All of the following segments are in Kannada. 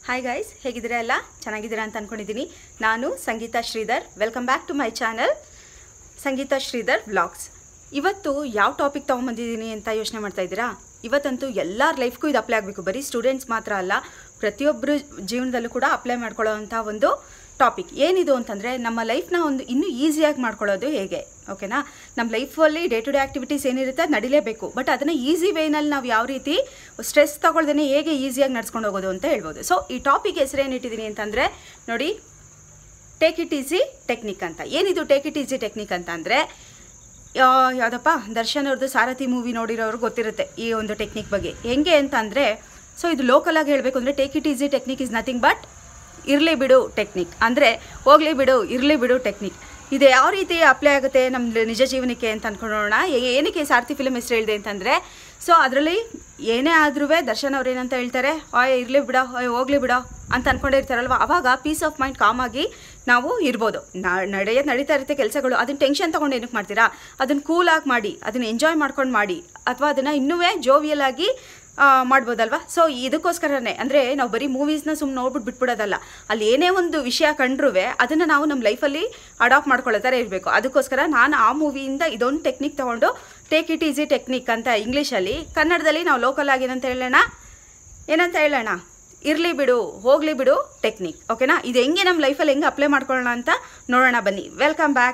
ಹಾಯ್ ಗೈಸ್, ಹೇಗಿದ್ದೀರಾ? ಎಲ್ಲ ಚೆನ್ನಾಗಿದ್ದೀರಾ ಅಂತ ಅಂದ್ಕೊಂಡಿದ್ದೀನಿ. ನಾನು Sangeetha Sridhar. Welcome back to my channel Sangeetha Sridhar vlogs. ಇವತ್ತು ಯಾವ ಟಾಪಿಕ್ ತೊಗೊಂಬಂದಿದ್ದೀನಿ ಅಂತ ಯೋಚನೆ ಮಾಡ್ತಾ ಇದ್ದೀರಾ? ಇವತ್ತಂತೂ ಎಲ್ಲರ ಲೈಫ್ಗೂ ಇದು ಅಪ್ಲೈ ಆಗಬೇಕು. ಬರೀ ಸ್ಟೂಡೆಂಟ್ಸ್ ಮಾತ್ರ ಅಲ್ಲ, ಪ್ರತಿಯೊಬ್ಬರು ಜೀವನದಲ್ಲೂ ಕೂಡ ಅಪ್ಲೈ ಮಾಡ್ಕೊಳ್ಳೋವಂಥ ಒಂದು ಟಾಪಿಕ್ ಏನಿದು ಅಂತಂದರೆ, ನಮ್ಮ ಲೈಫ್ನ ಒಂದು ಇನ್ನೂ ಈಸಿಯಾಗಿ ಮಾಡ್ಕೊಳ್ಳೋದು ಹೇಗೆ. ಓಕೆನಾ? ನಮ್ಮ ಲೈಫಲ್ಲಿ ಡೇ ಟು ಡೇ ಆ್ಯಕ್ಟಿವಿಟೀಸ್ ಏನಿರುತ್ತೆ ಅದು ನಡಿಲೇಬೇಕು. ಬಟ್ ಅದನ್ನು ಈಸಿ ವೇನಲ್ಲಿ ನಾವು ಯಾವ ರೀತಿ ಸ್ಟ್ರೆಸ್ ತಗೊಳ್ದೇ ಹೇಗೆ ಈಸಿಯಾಗಿ ನಡ್ಸ್ಕೊಂಡು ಹೋಗೋದು ಅಂತ ಹೇಳ್ಬೋದು. ಸೊ ಈ ಟಾಪಿಕ್ ಹೆಸರೇನಿಟ್ಟಿದ್ದೀನಿ ಅಂತಂದರೆ ನೋಡಿ, ಟೇಕ್ ಇಟ್ ಈಸಿ ಟೆಕ್ನಿಕ್ ಅಂತ. ಏನಿದು ಟೇಕ್ ಇಟ್ ಈಸಿ ಟೆಕ್ನಿಕ್ ಅಂತ ಅಂದರೆ, ಯಾವುದಪ್ಪ ದರ್ಶನ್ ಅವ್ರದ್ದು ಸಾರಥಿ ಮೂವಿ ನೋಡಿರೋರು ಗೊತ್ತಿರುತ್ತೆ ಈ ಒಂದು ಟೆಕ್ನಿಕ್ ಬಗ್ಗೆ. ಹೆಂಗೆ ಅಂತ ಅಂದರೆ, ಸೊ ಇದು ಲೋಕಲಾಗಿ ಹೇಳಬೇಕು ಅಂದರೆ, take it easy technique is nothing but ಇರಲಿ ಬಿಡು ಟೆಕ್ನಿಕ್. ಅಂದರೆ ಹೋಗಲಿ ಬಿಡು, ಇರಲಿ ಬಿಡು ಟೆಕ್ನಿಕ್. ಇದು ಯಾವ ರೀತಿ ಅಪ್ಲೈ ಆಗುತ್ತೆ ನಮ್ಮ ನಿಜ ಜೀವನಕ್ಕೆ ಅಂತ ಅಂದ್ಕೊಳ್ಳೋಣ. ಏನಕ್ಕೆ ಸಾರಥಿ ಫಿಲಮ್ ಹೆಸರು ಹೇಳಿದೆ ಅಂತಂದರೆ, ಸೊ ಅದರಲ್ಲಿ ಏನೇ ಆದ್ರೂ ದರ್ಶನ್ ಅವ್ರು ಏನಂತ ಹೇಳ್ತಾರೆ, ಇರಲಿ ಬಿಡೋ, ಹೋಗ್ಲಿ ಬಿಡೋ ಅಂತ ಅಂದ್ಕೊಂಡಿರ್ತಾರಲ್ವ, ಆವಾಗ ಪೀಸ್ ಆಫ್ ಮೈಂಡ್ ಕಾಮಾಗಿ ನಾವು ಇರ್ಬೋದು. ನಡೀತಾ ಇರುತ್ತೆ ಕೆಲಸಗಳು, ಅದನ್ನು ಟೆನ್ಷನ್ ತೊಗೊಂಡು ಏನಕ್ಕೆ ಮಾಡ್ತೀರಾ? ಅದನ್ನು ಕೂಲಾಗಿ ಮಾಡಿ, ಅದನ್ನು ಎಂಜಾಯ್ ಮಾಡ್ಕೊಂಡು ಮಾಡಿ, ಅಥವಾ ಅದನ್ನು ಇನ್ನೂ ಜೋವಿಯಲ್ ಆಗಿ ಮಾಡ್ಬೋದಲ್ವ. ಸೊ ಇದಕ್ಕೋಸ್ಕರನೇ ಅಂದರೆ, ನಾವು ಬರೀ ಮೂವೀಸ್ನ ಸುಮ್ಮನೆ ನೋಡ್ಬಿಟ್ಟು ಬಿಟ್ಬಿಡೋದಲ್ಲ, ಅಲ್ಲಿ ಏನೇ ಒಂದು ವಿಷಯ ಕಂಡ್ರೂ ಅದನ್ನು ನಾವು ನಮ್ಮ ಲೈಫಲ್ಲಿ ಅಡಾಪ್ಟ್ ಮಾಡ್ಕೊಳ್ಳೋ ಥರ ಇರಬೇಕು. ಅದಕ್ಕೋಸ್ಕರ ನಾನು ಆ ಮೂವಿಯಿಂದ ಇದೊಂದು ಟೆಕ್ನಿಕ್ ತೊಗೊಂಡು, ಟೇಕ್ ಇಟ್ ಈಸಿ ಟೆಕ್ನಿಕ್ ಅಂತ ಇಂಗ್ಲೀಷಲ್ಲಿ, ಕನ್ನಡದಲ್ಲಿ ನಾವು ಲೋಕಲ್ ಆಗಿ ಏನಂತ ಹೇಳೋಣ, ಇರಲಿ ಬಿಡು, ಹೋಗಲಿ ಬಿಡು ಟೆಕ್ನಿಕ್. ಓಕೆನಾ? ಇದು ಹೆಂಗೆ ನಮ್ಮ ಲೈಫಲ್ಲಿ ಹೆಂಗೆ ಅಪ್ಲೈ ಮಾಡ್ಕೊಳ್ಳೋಣ ಅಂತ ನೋಡೋಣ ಬನ್ನಿ. Welcome back.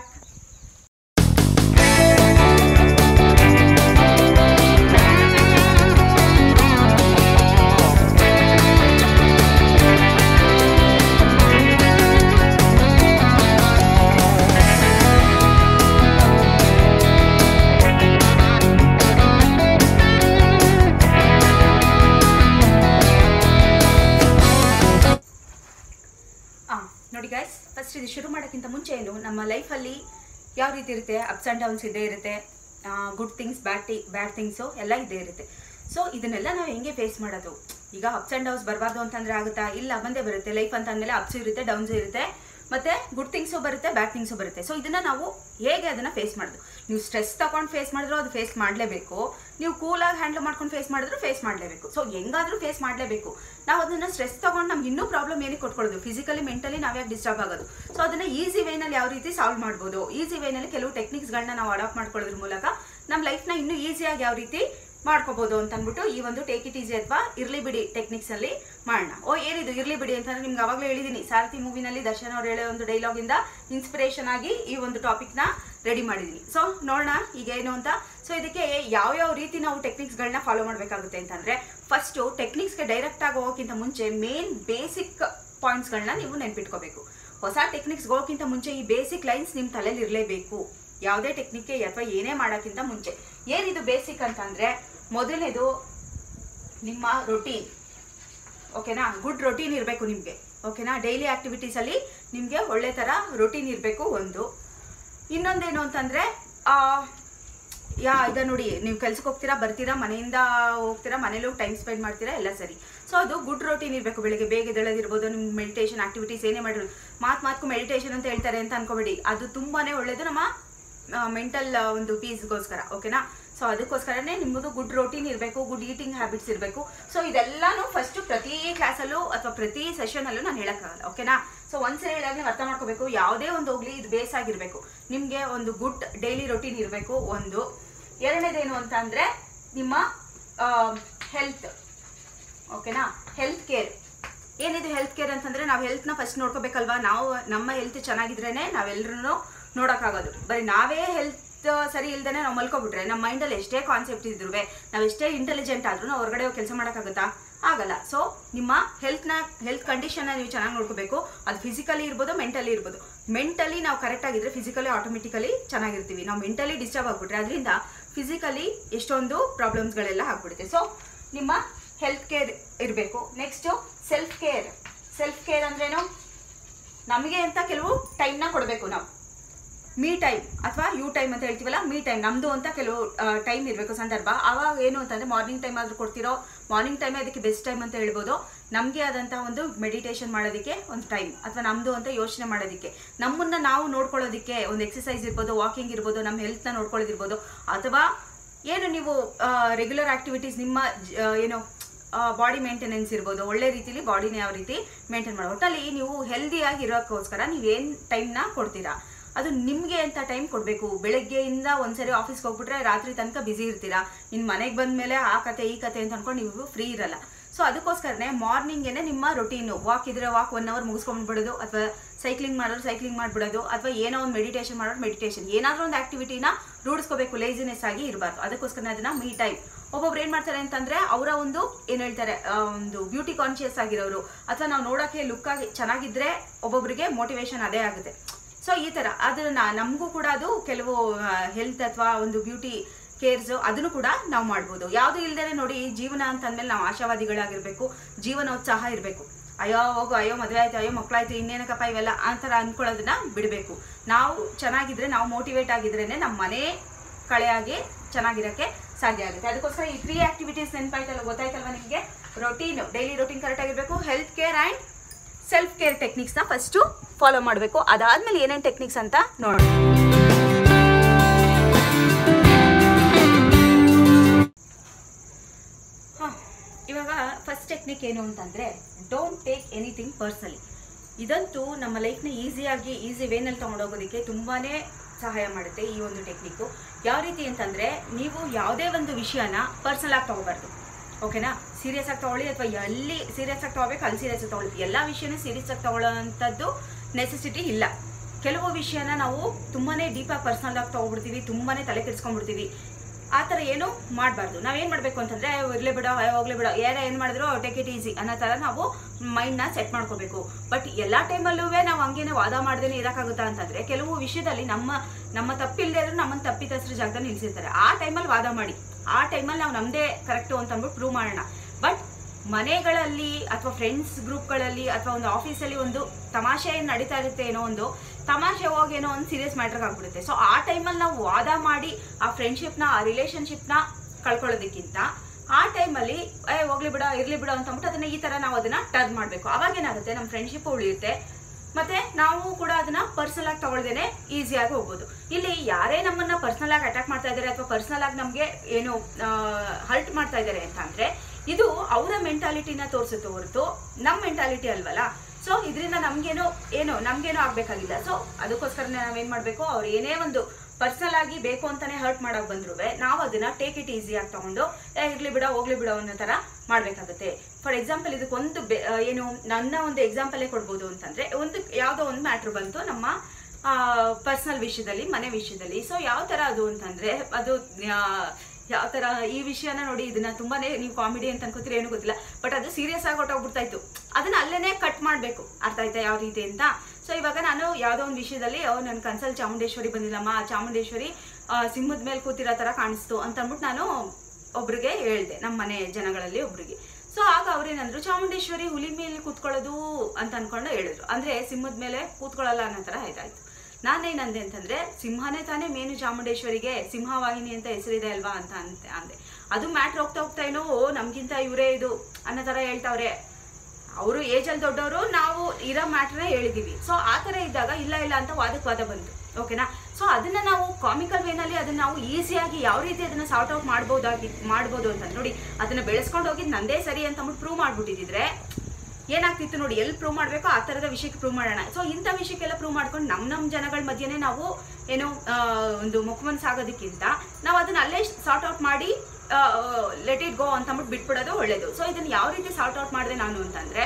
ನೋಡಿ ಗೈಸ್, ಫಸ್ಟ್ ಇದು ಶುರು ಮಾಡೋಕ್ಕಿಂತ ಮುಂಚೆ ಏನು, ನಮ್ಮ ಲೈಫಲ್ಲಿ ಯಾವ ರೀತಿ ಇರುತ್ತೆ, ಅಪ್ಸ್ ಆ್ಯಂಡ್ ಡೌನ್ಸ್ ಇದ್ದೇ ಇರುತ್ತೆ, ಗುಡ್ ಥಿಂಗ್ಸ್ ಬ್ಯಾಡ್ ಥಿಂಗ್ಸು ಎಲ್ಲ ಇದ್ದೇ ಇರುತ್ತೆ. ಸೊ ಇದನ್ನೆಲ್ಲ ನಾವು ಹೆಂಗೆ ಫೇಸ್ ಮಾಡೋದು? ಈಗ ಅಪ್ಸ್ ಆ್ಯಂಡ್ ಡೌನ್ಸ್ ಬರಬಾರ್ದು ಅಂತಂದರೆ ಆಗುತ್ತಾ? ಇಲ್ಲ, ಬಂದೇ ಬರುತ್ತೆ. ಲೈಫ್ ಅಂತ ಅಂದಮೇಲೆ ಅಪ್ಸು ಇರುತ್ತೆ, ಡೌನ್ಸು ಇರುತ್ತೆ, ಮತ್ತು ಗುಡ್ ಥಿಂಗ್ಸು ಬರುತ್ತೆ, ಬ್ಯಾಡ್ ಥಿಂಗ್ಸು ಬರುತ್ತೆ. ಸೊ ಇದನ್ನು ನಾವು ಹೇಗೆ ಅದನ್ನು ಫೇಸ್ ಮಾಡೋದು? ನೀವು ಸ್ಟ್ರೆಸ್ ತಗೊಂಡು ಫೇಸ್ ಮಾಡಿದ್ರು ಅದು ಫೇಸ್ ಮಾಡಲೇಬೇಕು, ನೀವು ಕೂಲಾಗಿ ಹ್ಯಾಂಡಲ್ ಮಾಡ್ಕೊಂಡು ಫೇಸ್ ಮಾಡಿದ್ರು ಫೇಸ್ ಮಾಡಲೇಬೇಕು. ಸೊ ಹೆಂಗಾದರೂ ಫೇಸ್ ಮಾಡಲೇಬೇಕು. ನಾವು ಅದನ್ನು ಸ್ಟ್ರೆಸ್ ತೊಗೊಂಡು ನಮ್ಗೆ ಇನ್ನೂ ಪ್ರಾಬ್ಲಮ್ ಏನಕ್ಕೆ ಕೊಟ್ಕೊಳ್ಳೋದು? ಫಿಸಿಕಲಿ ಮೆಂಟಲಿ ನಾವು ಯಾಕೆ ಡಿಸ್ಟರ್ಬ್ ಆಗೋದು? ಸೊ ಅದನ್ನು ಈಸಿ ವೇನಲ್ಲಿ ಯಾವ ರೀತಿ ಸಾಲ್ವ್ ಮಾಡ್ಬೋದು, ಈಸಿ ವೇನಲ್ಲಿ ಕೆಲವು ಟೆಕ್ನಿಕ್ಸ್ಗಳನ್ನ ನಾವು ಅಡಾಪ್ಟ್ ಮಾಡ್ಕೊಳ್ಳೋದ್ರ ಮೂಲಕ ನಮ್ಮ ಲೈಫ್ನ ಇನ್ನೂ ಈಸಿಯಾಗಿ ಯಾವ ರೀತಿ ಮಾಡ್ಕೋಬೋದು ಅಂತ ಅಂದ್ಬಿಟ್ಟು ಈ ಒಂದು ಟೇಕ್ ಇಟ್ ಈಸಿ ಅಥವಾ ಇರ್ಲಿ ಬಿಡಿ ಟೆಕ್ನಿಕ್ಸ್ ಅಲ್ಲಿ ಮಾಡೋಣ. ಏನಿದು ಇರ್ಲಿ ಬಿಡಿ ಅಂತಂದ್ರೆ, ನಿಮ್ಗೆ ಅವಾಗಲೇ ಹೇಳಿದ್ದೀನಿ, ಸಾರಥಿ ಮೂವಿನಲ್ಲಿ ದರ್ಶನ್ ಅವ್ರು ಹೇಳೋ ಒಂದು ಡೈಲಾಗಿಂದ ಇನ್ಸ್ಪಿರೇಷನ್ ಆಗಿ ಈ ಒಂದು ಟಾಪಿಕ್ನ ರೆಡಿ ಮಾಡಿದ್ದೀನಿ. ಸೊ ನೋಡೋಣ ಈಗ ಏನು ಅಂತ. ಸೊ ಇದಕ್ಕೆ ಯಾವ ರೀತಿ ನಾವು ಟೆಕ್ನಿಕ್ಸ್ಗಳನ್ನ ಫಾಲೋ ಮಾಡಬೇಕಾಗುತ್ತೆ ಅಂತಂದರೆ, ಫಸ್ಟು ಟೆಕ್ನಿಕ್ಸ್ಗೆ ಡೈರೆಕ್ಟಾಗಿ ಹೋಗೋಕ್ಕಿಂತ ಮುಂಚೆ ಮೇನ್ ಬೇಸಿಕ್ ಪಾಯಿಂಟ್ಸ್ಗಳನ್ನ ನೀವು ನೆನ್ಪಿಟ್ಕೋಬೇಕು. ಹೊಸ ಟೆಕ್ನಿಕ್ಸ್ಗೆ ಹೋಗೋಕ್ಕಿಂತ ಮುಂಚೆ ಈ ಬೇಸಿಕ್ ಲೈನ್ಸ್ ನಿಮ್ಮ ತಲೆಯಲ್ಲಿ ಇರಲೇಬೇಕು. ಯಾವುದೇ ಟೆಕ್ನಿಕ್ಗೆ ಅಥವಾ ಏನೇ ಮಾಡೋಕ್ಕಿಂತ ಮುಂಚೆ ಏನಿದು ಬೇಸಿಕ್ ಅಂತಂದರೆ, ಮೊದಲನೇದು ನಿಮ್ಮ ರೊಟೀನ್. ಓಕೆನಾ? ಗುಡ್ ರೊಟೀನ್ ಇರಬೇಕು ನಿಮಗೆ. ಓಕೆನಾ? ಡೈಲಿ ಆ್ಯಕ್ಟಿವಿಟೀಸಲ್ಲಿ ನಿಮಗೆ ಒಳ್ಳೆ ಥರ ರೊಟೀನ್ ಇರಬೇಕು ಒಂದು. ಇನ್ನೊಂದೇನು ಅಂತಂದರೆ, ಈಗ ನೋಡಿ, ನೀವು ಕೆಲ್ಸಕ್ಕೆ ಹೋಗ್ತೀರಾ, ಬರ್ತೀರಾ, ಮನೆಯಿಂದ ಹೋಗ್ತೀರಾ, ಮನೇಲೂ ಟೈಮ್ ಸ್ಪೆಂಡ್ ಮಾಡ್ತೀರಾ, ಎಲ್ಲ ಸರಿ. ಸೊ ಅದು ಗುಡ್ ರೊಟೀನ್ ಇರಬೇಕು. ಬೆಳಿಗ್ಗೆ ಬೇಗ ಎದ್ದೇಳೋದಿರ್ಬೋದು, ನಿಮ್ಮ ಮೆಡಿಟೇಷನ್ ಆ್ಯಕ್ಟಿವಿಟೀಸ್ ಏನೇ ಮಾಡಿದ್ರು, ಮಾತು ಮೆಡಿಟೇಷನ್ ಅಂತ ಹೇಳ್ತಾರೆ ಅಂತ ಅನ್ಕೋಬೇಡಿ, ಅದು ತುಂಬಾ ಒಳ್ಳೆಯದು ನಮ್ಮ ಮೆಂಟಲ್ ಒಂದು ಪೀಸ್ಗೋಸ್ಕರ. ಓಕೆನಾ? ಸೊ ಅದಕ್ಕೋಸ್ಕರನೇ ನಿಮ್ಮದು ಗುಡ್ ರೊಟೀನ್ ಇರಬೇಕು, ಗುಡ್ ಈಟಿಂಗ್ ಹ್ಯಾಬಿಟ್ಸ್ ಇರಬೇಕು. ಸೊ ಇದೆಲ್ಲಾನು ಫಸ್ಟು ಪ್ರತಿ ಕ್ಲಾಸಲ್ಲೂ ಅಥವಾ ಪ್ರತಿ ಸೆಷನಲ್ಲೂ ನಾನು ಹೇಳೋಕ್ಕಾಗಲ್ಲ. ಓಕೆನಾ? ಸೊ ಒಂದ್ಸರಿ ಹೇಳಿದಾಗ ನೀವು ಅರ್ಥ ಮಾಡ್ಕೋಬೇಕು, ಯಾವುದೇ ಒಂದು ಹೋಗಲಿ ಇದು ಬೇಸ್ ಆಗಿರಬೇಕು. ನಿಮಗೆ ಒಂದು ಗುಡ್ ಡೈಲಿ ರೊಟೀನ್ ಇರಬೇಕು ಒಂದು. ಎರಡನೇದೇನು ಅಂತ ಅಂದರೆ ನಿಮ್ಮ ಹೆಲ್ತ್. ಓಕೆನಾ? Health care. ಏನಿದೆ ಹೆಲ್ತ್ ಕೇರ್ ಅಂತಂದರೆ, ನಾವು ಹೆಲ್ತ್ನ ಫಸ್ಟ್ ನೋಡ್ಕೋಬೇಕಲ್ವಾ. ನಾವು ನಮ್ಮ ಹೆಲ್ತ್ ಚೆನ್ನಾಗಿದ್ರೇ ನಾವೆಲ್ಲರೂ ನೋಡೋಕ್ಕಾಗೋದು. ಬರೀ ನಾವೇ ಹೆಲ್ತ್ ಸರಿ ಇಲ್ದೇ ನಾವು ಮಲ್ಕೊಬಿಟ್ರೆ, ನಮ್ಮ ಮೈಂಡಲ್ಲಿ ಎಷ್ಟೇ ಕಾನ್ಸೆಪ್ಟ್ ಇದ್ರೂ, ನಾವೆಷ್ಟೇ ಇಂಟೆಲಿಜೆಂಟ್ ಆದ್ರೂ ನಾವು ಹೊರಗಡೆ ಕೆಲಸ ಮಾಡೋಕ್ಕಾಗುತ್ತಾ? ಆಗಲ್ಲ. ಸೊ ನಿಮ್ಮ ಹೆಲ್ತ್ ಕಂಡೀಷನ್ನ ನೀವು ಚೆನ್ನಾಗಿ ನೋಡ್ಕೋಬೇಕು. ಅದು ಫಿಸಿಕಲಿ ಇರ್ಬೋದು, ಮೆಂಟಲಿ ಇರ್ಬೋದು. ಮೆಂಟಲಿ ನಾವು ಕರೆಕ್ಟ್ ಆಗಿದ್ರೆ ಫಿಸಿಕಲಿ ಆಟೋಮೆಟಿಕಲಿ ಚೆನ್ನಾಗಿರ್ತೀವಿ. ನಾವು ಮೆಂಟಲಿ ಡಿಸ್ಟರ್ಬ್ ಆಗಿಬಿಟ್ರೆ ಅದರಿಂದ ಫಿಸಿಕಲಿ ಎಷ್ಟೊಂದು ಪ್ರಾಬ್ಲಮ್ಸ್ಗಳೆಲ್ಲ ಆಗ್ಬಿಡುತ್ತೆ. ಸೊ ನಿಮ್ಮ ಹೆಲ್ತ್ ಕೇರ್ ಇರಬೇಕು. Next self care. Self care ಅಂದ್ರೇನು? ನಮಗೆ ಅಂತ ಕೆಲವು ಟೈಮ್ನ ಕೊಡಬೇಕು ನಾವು. ಮೀ ಟೈಮ್ ಅಥವಾ ಯು ಟೈಮ್ ಅಂತ ಹೇಳ್ತೀವಲ್ಲ, ಮೀ ಟೈಮ್ ನಮ್ಮದು ಅಂತ ಕೆಲವು ಟೈಮ್ ಇರಬೇಕು, ಸಂದರ್ಭ. ಆವಾಗ ಏನು ಅಂತಂದರೆ, ಮಾರ್ನಿಂಗ್ ಟೈಮ್ ಆದರೂ ಕೊಡ್ತಿರೋ, ಮಾರ್ನಿಂಗ್ ಟೈಮೇ ಅದಕ್ಕೆ ಬೆಸ್ಟ್ ಟೈಮ್ ಅಂತ ಹೇಳ್ಬೋದು. ನಮಗೆ ಆದಂಥ ಒಂದು ಮೆಡಿಟೇಷನ್ ಮಾಡೋದಕ್ಕೆ ಒಂದು ಟೈಮ್, ಅಥವಾ ನಮ್ಮದು ಅಂತ ಯೋಚನೆ ಮಾಡೋದಕ್ಕೆ, ನಮ್ಮನ್ನು ನಾವು ನೋಡ್ಕೊಳ್ಳೋದಕ್ಕೆ ಒಂದು ಎಕ್ಸಸೈಸ್ ಇರ್ಬೋದು, ವಾಕಿಂಗ್ ಇರ್ಬೋದು, ನಮ್ಮ ಹೆಲ್ತ್ನ ನೋಡ್ಕೊಳ್ಳೋದಿರ್ಬೋದು, ಅಥವಾ ಏನು ನೀವು ರೆಗ್ಯುಲರ್ ಆ್ಯಕ್ಟಿವಿಟೀಸ್ ನಿಮ್ಮ ಏನು ಬಾಡಿ ಮೇಂಟೆನೆನ್ಸ್ ಇರ್ಬೋದು, ಒಳ್ಳೆ ರೀತಿಲಿ ಬಾಡಿನ ಯಾವ ರೀತಿ ಮೇಂಟೈನ್ ಮಾಡೋ. ಒಟ್ಟಲ್ಲಿ ನೀವು ಹೆಲ್ದಿಯಾಗಿ ಇರೋಕ್ಕೋಸ್ಕರ ನೀವೇನು ಟೈಮ್ನ ಕೊಡ್ತೀರಾ ಅದು ನಿಮಗೆ ಅಂತ ಟೈಮ್ ಕೊಡಬೇಕು. ಬೆಳಗ್ಗೆಯಿಂದ ಒಂದ್ಸರಿ ಆಫೀಸ್ಗೆ ಹೋಗ್ಬಿಟ್ರೆ ರಾತ್ರಿ ತನಕ ಬ್ಯುಸಿ ಇರ್ತೀರಾ. ಇನ್ನು ಮನೆಗೆ ಬಂದಮೇಲೆ ಆ ಕತೆ ಈ ಕತೆ ಅಂತ ಅನ್ಕೊಂಡು ನೀವು ಫ್ರೀ ಇರಲ್ಲ. ಸೊ ಅದಕ್ಕೋಸ್ಕರನೇ ಮಾರ್ನಿಂಗೇನೆ ನಿಮ್ಮ ರೊಟೀನು, ವಾಕ್ ಇದ್ರೆ ವಾಕ್ 1 hour ಮುಗಿಸ್ಕೊಂಡ್ಬಿಡೋದು, ಅಥವಾ ಸೈಕ್ಲಿಂಗ್ ಮಾಡೋರು ಸೈಕ್ಲಿಂಗ್ ಮಾಡಿಬಿಡೋದು, ಅಥವಾ ಏನೋ ಒಂದು ಮೆಡಿಟೇಷನ್ ಮಾಡೋರು ಮೆಡಿಟೇಷನ್, ಏನಾದರೂ ಒಂದು ಆಕ್ಟಿವಿಟಿನ ರೂಢಿಸ್ಕೋಬೇಕು. ಲೇಜಿನೆಸ್ ಆಗಿ ಇರಬಾರ್ದು. ಅದಕ್ಕೋಸ್ಕರ ಅದನ್ನ ಮೀ ಟೈಮ್. ಒಬ್ಬೊಬ್ರು ಏನು ಮಾಡ್ತಾರೆ ಅಂತಂದರೆ ಅವರ ಒಂದು ಏನು ಹೇಳ್ತಾರೆ ಒಂದು ಬ್ಯೂಟಿ ಕಾನ್ಷಿಯಸ್ ಆಗಿರೋರು, ಅಥವಾ ನಾವು ನೋಡೋಕ್ಕೆ ಲುಕ್ ಆಗಿ ಚೆನ್ನಾಗಿದ್ರೆ ಒಬ್ಬೊಬ್ರಿಗೆ ಮೋಟಿವೇಶನ್ ಅದೇ ಆಗುತ್ತೆ. ಸೊ ಈ ಥರ ಅದನ್ನ ನಮಗೂ ಕೂಡ ಅದು ಕೆಲವು ಹೆಲ್ತ್ ಅಥವಾ ಒಂದು ಬ್ಯೂಟಿ ಕೇರ್ಸು ಅದನ್ನು ಕೂಡ ನಾವು ಮಾಡ್ಬೋದು. ಯಾವುದು ಇಲ್ಲದೇ ನೋಡಿ ಜೀವನ ಅಂತಂದ್ಮೇಲೆ ನಾವು ಆಶಾವಾದಿಗಳಾಗಿರ್ಬೇಕು, ಜೀವನೋತ್ಸಾಹ ಇರಬೇಕು. ಅಯ್ಯೋ ಹೋಗು, ಅಯ್ಯೋ ಮದುವೆ ಆಯ್ತು, ಅಯ್ಯೋ ಮಕ್ಕಳಾಯ್ತು, ಇನ್ನೇನಕ್ಕಪ್ಪ ಇವೆಲ್ಲ ಆ ಥರ ಅಂದ್ಕೊಳ್ಳೋದನ್ನ ಬಿಡಬೇಕು. ನಾವು ಚೆನ್ನಾಗಿದ್ರೆ, ನಾವು ಮೋಟಿವೇಟ್ ಆಗಿದ್ರೇ ನಮ್ಮ ಮನೆ ಕಳೆಯಾಗಿ ಚೆನ್ನಾಗಿರೋಕ್ಕೆ ಸಾಧ್ಯ ಆಗುತ್ತೆ. ಅದಕ್ಕೋಸ್ಕರ ಈ 3 ಆಕ್ಟಿವಿಟೀಸ್ ನೆನಪಾಯ್ತಲ್ಲ, ಗೊತ್ತಾಯ್ತಲ್ವ ನಿಮಗೆ? ರೊಟೀನು, ಡೈಲಿ ರೊಟೀನ್ ಕರೆಕ್ಟ್ ಆಗಿರಬೇಕು, health care and self care ಟೆಕ್ನಿಕ್ಸ್ನ ಫಸ್ಟು ಫಾಲೋ ಮಾಡಬೇಕು. ಅದಾದಮೇಲೆ ಏನೇನು ಟೆಕ್ನಿಕ್ಸ್ ಅಂತ ನೋಡೋಣ. ಇವಾಗ ಫಸ್ಟ್ ಟೆಕ್ನಿಕ್ ಏನು ಅಂತಂದರೆ ಡೋಂಟ್ ಟೇಕ್ ಎನಿಥಿಂಗ್ ಪರ್ಸನಲಿ. ಇದಂತೂ ನಮ್ಮ ಲೈಫ್ನ ಈಸಿ ವೇನಲ್ಲಿ ತೊಗೊಂಡೋಗೋದಕ್ಕೆ ತುಂಬಾ ಸಹಾಯ ಮಾಡುತ್ತೆ ಈ ಒಂದು ಟೆಕ್ನಿಕ್ಕು. ಯಾವ ರೀತಿ ಅಂತಂದರೆ ನೀವು ಯಾವುದೇ ಒಂದು ವಿಷಯನ ಪರ್ಸನಲ್ ಆಗಿ ತೊಗೋಬಾರ್ದು, ಓಕೆನಾ? ಸೀರಿಯಸ್ ಆಗಿ ತೊಗೊಳ್ಳಿ, ಅಥವಾ ಎಲ್ಲಿ ಸೀರಿಯಸ್ ಆಗಿ ತೊಗೋಬೇಕು ಅಲ್ಲಿ ಸೀರಿಯಸ್ ಆಗಿ ತೊಗೊಳ್ಳಿ. ಎಲ್ಲ ವಿಷಯನೂ ಸೀರಿಯಸ್ ಆಗಿ ತೊಗೊಳ್ಳೋವಂಥದ್ದು ನೆಸೆಸಿಟಿ ಇಲ್ಲ. ಕೆಲವು ವಿಷಯನ ನಾವು ತುಂಬಾ ಡೀಪಾಗಿ ಪರ್ಸನಲ್ ಆಗಿ ತೊಗೊಬಿಡ್ತೀವಿ, ತುಂಬಾ ತಲೆ ಕೆಡಿಸ್ಕೊಂಡ್ಬಿಡ್ತೀವಿ. ಆ ಥರ ಏನು ಮಾಡಬಾರ್ದು. ನಾವೇನು ಮಾಡಬೇಕು ಅಂತಂದರೆ ಇರಲಿ ಬಿಡೋ, ಹೋಗ್ಲಿ ಬಿಡೋ, ಏನು ಮಾಡಿದ್ರು ಟೇಕ್ ಇಟ್ ಈಸಿ ಅನ್ನೋ ಥರ ನಾವು ಮೈಂಡ್ನ ಸೆಟ್ ಮಾಡ್ಕೋಬೇಕು. ಬಟ್ ಎಲ್ಲ ಟೈಮಲ್ಲೂ ನಾವು ಹಂಗೇನೆ ವಾದ ಮಾಡ್ದೇನೆ ಇರೋಕ್ಕಾಗುತ್ತಾ ಅಂತಂದರೆ ಕೆಲವು ವಿಷಯದಲ್ಲಿ ನಮ್ಮ ತಪ್ಪಿಲ್ಲದೆ ಇದ್ರೂ ನಮ್ಮನ್ನು ತಪ್ಪಿತಸ್ರ ಜಾಗದಲ್ಲಿ ನಿಲ್ಲಿಸಿರ್ತಾರೆ. ಆ ಟೈಮಲ್ಲಿ ವಾದ ಮಾಡಿ, ಆ ಟೈಮಲ್ಲಿ ನಾವು ನಮ್ಮದೇ ಕರೆಕ್ಟು ಅಂತ ಅಂದ್ಬಿಟ್ಟು ಪ್ರೂವ್ ಮಾಡೋಣ. ಬಟ್ ಮನೆಗಳಲ್ಲಿ ಅಥವಾ ಫ್ರೆಂಡ್ಸ್ ಗ್ರೂಪ್ಗಳಲ್ಲಿ ಅಥವಾ ಒಂದು ಆಫೀಸಲ್ಲಿ ಒಂದು ತಮಾಷೆ ನಡೀತಾ ಇರುತ್ತೆ, ಏನೋ ಒಂದು ತಮಾಷೆ ಹೋಗೇನೋ ಒಂದು ಸೀರಿಯಸ್ ಮ್ಯಾಟ್ರಿಗೆ ಆಗ್ಬಿಡುತ್ತೆ. ಸೊ ಆ ಟೈಮಲ್ಲಿ ನಾವು ವಾದ ಮಾಡಿ ಆ ಫ್ರೆಂಡ್ಶಿಪ್ನ, ಆ ರಿಲೇಷನ್ಶಿಪ್ನ ಕಳ್ಕೊಳ್ಳೋದಕ್ಕಿಂತ ಆ ಟೈಮಲ್ಲಿ ಹೋಗ್ಲಿ ಬಿಡೋ, ಇರಲಿ ಬಿಡೋ ಅಂತ ಅಂದ್ಬಿಟ್ಟು ಅದನ್ನ ಈ ಥರ ನಾವು ಅದನ್ನ ಟರ್ನ್ ಮಾಡಬೇಕು. ಅವಾಗೇನಾಗುತ್ತೆ, ನಮ್ಮ ಫ್ರೆಂಡ್ಶಿಪ್ ಉಳಿಯುತ್ತೆ, ಮತ್ತೆ ನಾವು ಕೂಡ ಅದನ್ನ ಪರ್ಸನಲ್ ಆಗಿ ತಗೊಳ್ದೇನೆ ಈಸಿಯಾಗಿ ಹೋಗ್ಬೋದು. ಇಲ್ಲಿ ಯಾರೇ ನಮ್ಮನ್ನ ಪರ್ಸನಲ್ ಆಗಿ ಅಟ್ಯಾಕ್ ಮಾಡ್ತಾ ಇದ್ದಾರೆ ಅಥವಾ ಪರ್ಸನಲ್ ಆಗಿ ನಮಗೆ ಏನು ಹರ್ಟ್ ಮಾಡ್ತಾ ಇದ್ದಾರೆ ಅಂತ ಅಂದ್ರೆ ಇದು ಅವರ ಮೆಂಟಾಲಿಟಿನ ತೋರಿಸುತ್ತೆ ಹೊರತು ನಮ್ಮ ಮೆಂಟಾಲಿಟಿ ಅಲ್ವಲ್ಲ. ಸೊ ಇದರಿಂದ ನಮ್ಗೇನೋ ಆಗ್ಬೇಕಾಗಿಲ್ಲ. ಸೊ ಅದಕ್ಕೋಸ್ಕರನೇ ನಾವೇನ್ ಮಾಡ್ಬೇಕು, ಅವ್ರು ಏನೇ ಒಂದು ಪರ್ಸನಲ್ ಆಗಿ ಬೇಕು ಅಂತಾನೆ ಹರ್ಟ್ ಮಾಡಕ್ ಬಂದ್ರು ನಾವು ಅದನ್ನ ಟೇಕ್ ಇಟ್ ಈಸಿ ಆಗಿ ತಗೊಂಡು ಇರ್ಲಿ ಬಿಡೋ, ಹೋಗ್ಲಿ ಬಿಡೋ ಅನ್ನೋ ತರ ಮಾಡ್ಬೇಕಾಗುತ್ತೆ. ಫಾರ್ ಎಕ್ಸಾಂಪಲ್ ಇದಕ್ಕೊಂದು ಏನು ನನ್ನ ಒಂದು ಎಕ್ಸಾಂಪಲೇ ಕೊಡ್ಬೋದು ಅಂತಂದ್ರೆ, ಒಂದು ಯಾವುದೋ ಒಂದು ಮ್ಯಾಟ್ರ್ ಬಂತು ನಮ್ಮ ಪರ್ಸನಲ್ ವಿಷಯದಲ್ಲಿ, ಮನೆ ವಿಷಯದಲ್ಲಿ. ಸೊ ಯಾವ ತರ ಅದು ಅಂತಂದ್ರೆ, ಅದು ಯಾವ ತರ ಈ ವಿಷಯನ ನೋಡಿ, ಇದನ್ನ ತುಂಬಾನೇ ನೀವು ಕಾಮಿಡಿ ಅಂತ ಅನ್ಕೋತೀರಿ, ಏನೂ ಗೊತ್ತಿಲ್ಲ, ಬಟ್ ಅದು ಸೀರಿಯಸ್ ಆಗಿ ಹೊಟ್ಟೋಗ್ಬಿಡ್ತಾ ಇತ್ತು. ಅದನ್ನ ಅಲ್ಲೇನೆ ಕಟ್ ಮಾಡ್ಬೇಕು. ಅರ್ಥ ಆಯ್ತಾ ಯಾವ ರೀತಿ ಅಂತ? ಸೊ ಇವಾಗ ನಾನು ಯಾವುದೋ ಒಂದು ವಿಷಯದಲ್ಲಿ ನನ್ನ ಕನ್ಸಲ್ಲಿ ಚಾಮುಂಡೇಶ್ವರಿ ಬಂದಿಲ್ಲಮ್ಮ, ಆ ಚಾಮುಂಡೇಶ್ವರಿ ಸಿಂಹದ ಮೇಲೆ ಕೂತಿರೋ ತರ ಕಾಣಿಸ್ತು ಅಂತ ಅಂದ್ಬಿಟ್ಟು ನಾನು ಒಬ್ರಿಗೆ ಹೇಳ್ದೆ, ನಮ್ಮ ಮನೆ ಜನಗಳಲ್ಲಿ ಒಬ್ರಿಗೆ. ಸೊ ಆಗ ಅವ್ರೇನಂದ್ರು, ಚಾಮುಂಡೇಶ್ವರಿ ಹುಲಿ ಮೇಲೆ ಕೂತ್ಕೊಳ್ಳೋದು ಅಂತ ಅನ್ಕೊಂಡು ಹೇಳಿದ್ರು. ಅಂದ್ರೆ ಸಿಂಹದ ಮೇಲೆ ಕೂತ್ಕೊಳ್ಳಲ್ಲ ಅನ್ನೋ ತರ ಆಯ್ತಾಯ್ತು. ನಾನೇನಂದೆ ಅಂತಂದ್ರೆ, ಸಿಂಹನೇ ತಾನೇ ಮೇನು ಚಾಮುಂಡೇಶ್ವರಿಗೆ, ಸಿಂಹವಾಹಿನಿ ಅಂತ ಹೆಸರಿದೆ ಅಲ್ವಾ ಅಂತ ಅಂದೆ. ಅದು ಮ್ಯಾಟ್ರ್ ಹೋಗ್ತಾ ಹೋಗ್ತಾ ಏನೋ ನಮ್ಗಿಂತ ಇವರೇ ಇದು ಅನ್ನೋ ತರ ಹೇಳ್ತಾವ್ರೆ. ಅವರು ಏಜಲ್ಲಿ ದೊಡ್ಡವರು, ನಾವು ಇರೋ ಮ್ಯಾಟ್ರೇ ಹೇಳಿದೀವಿ. ಸೊ ಆ ತರ ಇದ್ದಾಗ ಇಲ್ಲ ಅಂತ ವಾದಕ್ಕೆ ವಾದ ಬಂತು, ಓಕೆನಾ? ಸೊ ಅದನ್ನ ನಾವು ಕಾಮಿಕಲ್ ವೇನಲ್ಲಿ ಅದನ್ನ ನಾವು ಈಸಿಯಾಗಿ ಯಾವ ರೀತಿ ಅದನ್ನ ಸಾರ್ಟ್ ಔಟ್ ಮಾಡ್ಬೋದು ಅಂತ ನೋಡಿ, ಅದನ್ನ ಬೆಳೆಸ್ಕೊಂಡು ಹೋಗಿ ನಂದೇ ಸರಿ ಅಂತ ಅಂದ್ಬಿಟ್ಟು ಪ್ರೂವ್ ಮಾಡ್ಬಿಟ್ಟಿದ್ರೆ ಏನಾಗ್ತಿತ್ತು ನೋಡಿ. ಎಲ್ಲಿ ಪ್ರೂವ್ ಮಾಡಬೇಕೋ ಆ ಥರದ ವಿಷಯಕ್ಕೆ ಪ್ರೂವ್ ಮಾಡೋಣ. ಸೊ ಇಂಥ ವಿಷಯಕ್ಕೆಲ್ಲ ಪ್ರೂವ್ ಮಾಡ್ಕೊಂಡು ನಮ್ಮ ಜನಗಳ ಮಧ್ಯೆನೇ ನಾವು ಏನೋ ಒಂದು ಮುಖಮನ್ಸಾಗೋದಕ್ಕಿಂತ ನಾವು ಅದನ್ನ ಅಲ್ಲೇ ಸಾರ್ಟ್ ಔಟ್ ಮಾಡಿ ಲೆಟ್ ಇಟ್ ಗೋ ಅಂತ ಅಂದ್ಬಿಟ್ಟು ಬಿಟ್ಬಿಡೋದು ಒಳ್ಳೇದು. ಸೊ ಇದನ್ನ ಯಾವ ರೀತಿ ಸಾರ್ಟ್ ಔಟ್ ಮಾಡಿದೆ ನಾನು ಅಂತಂದ್ರೆ,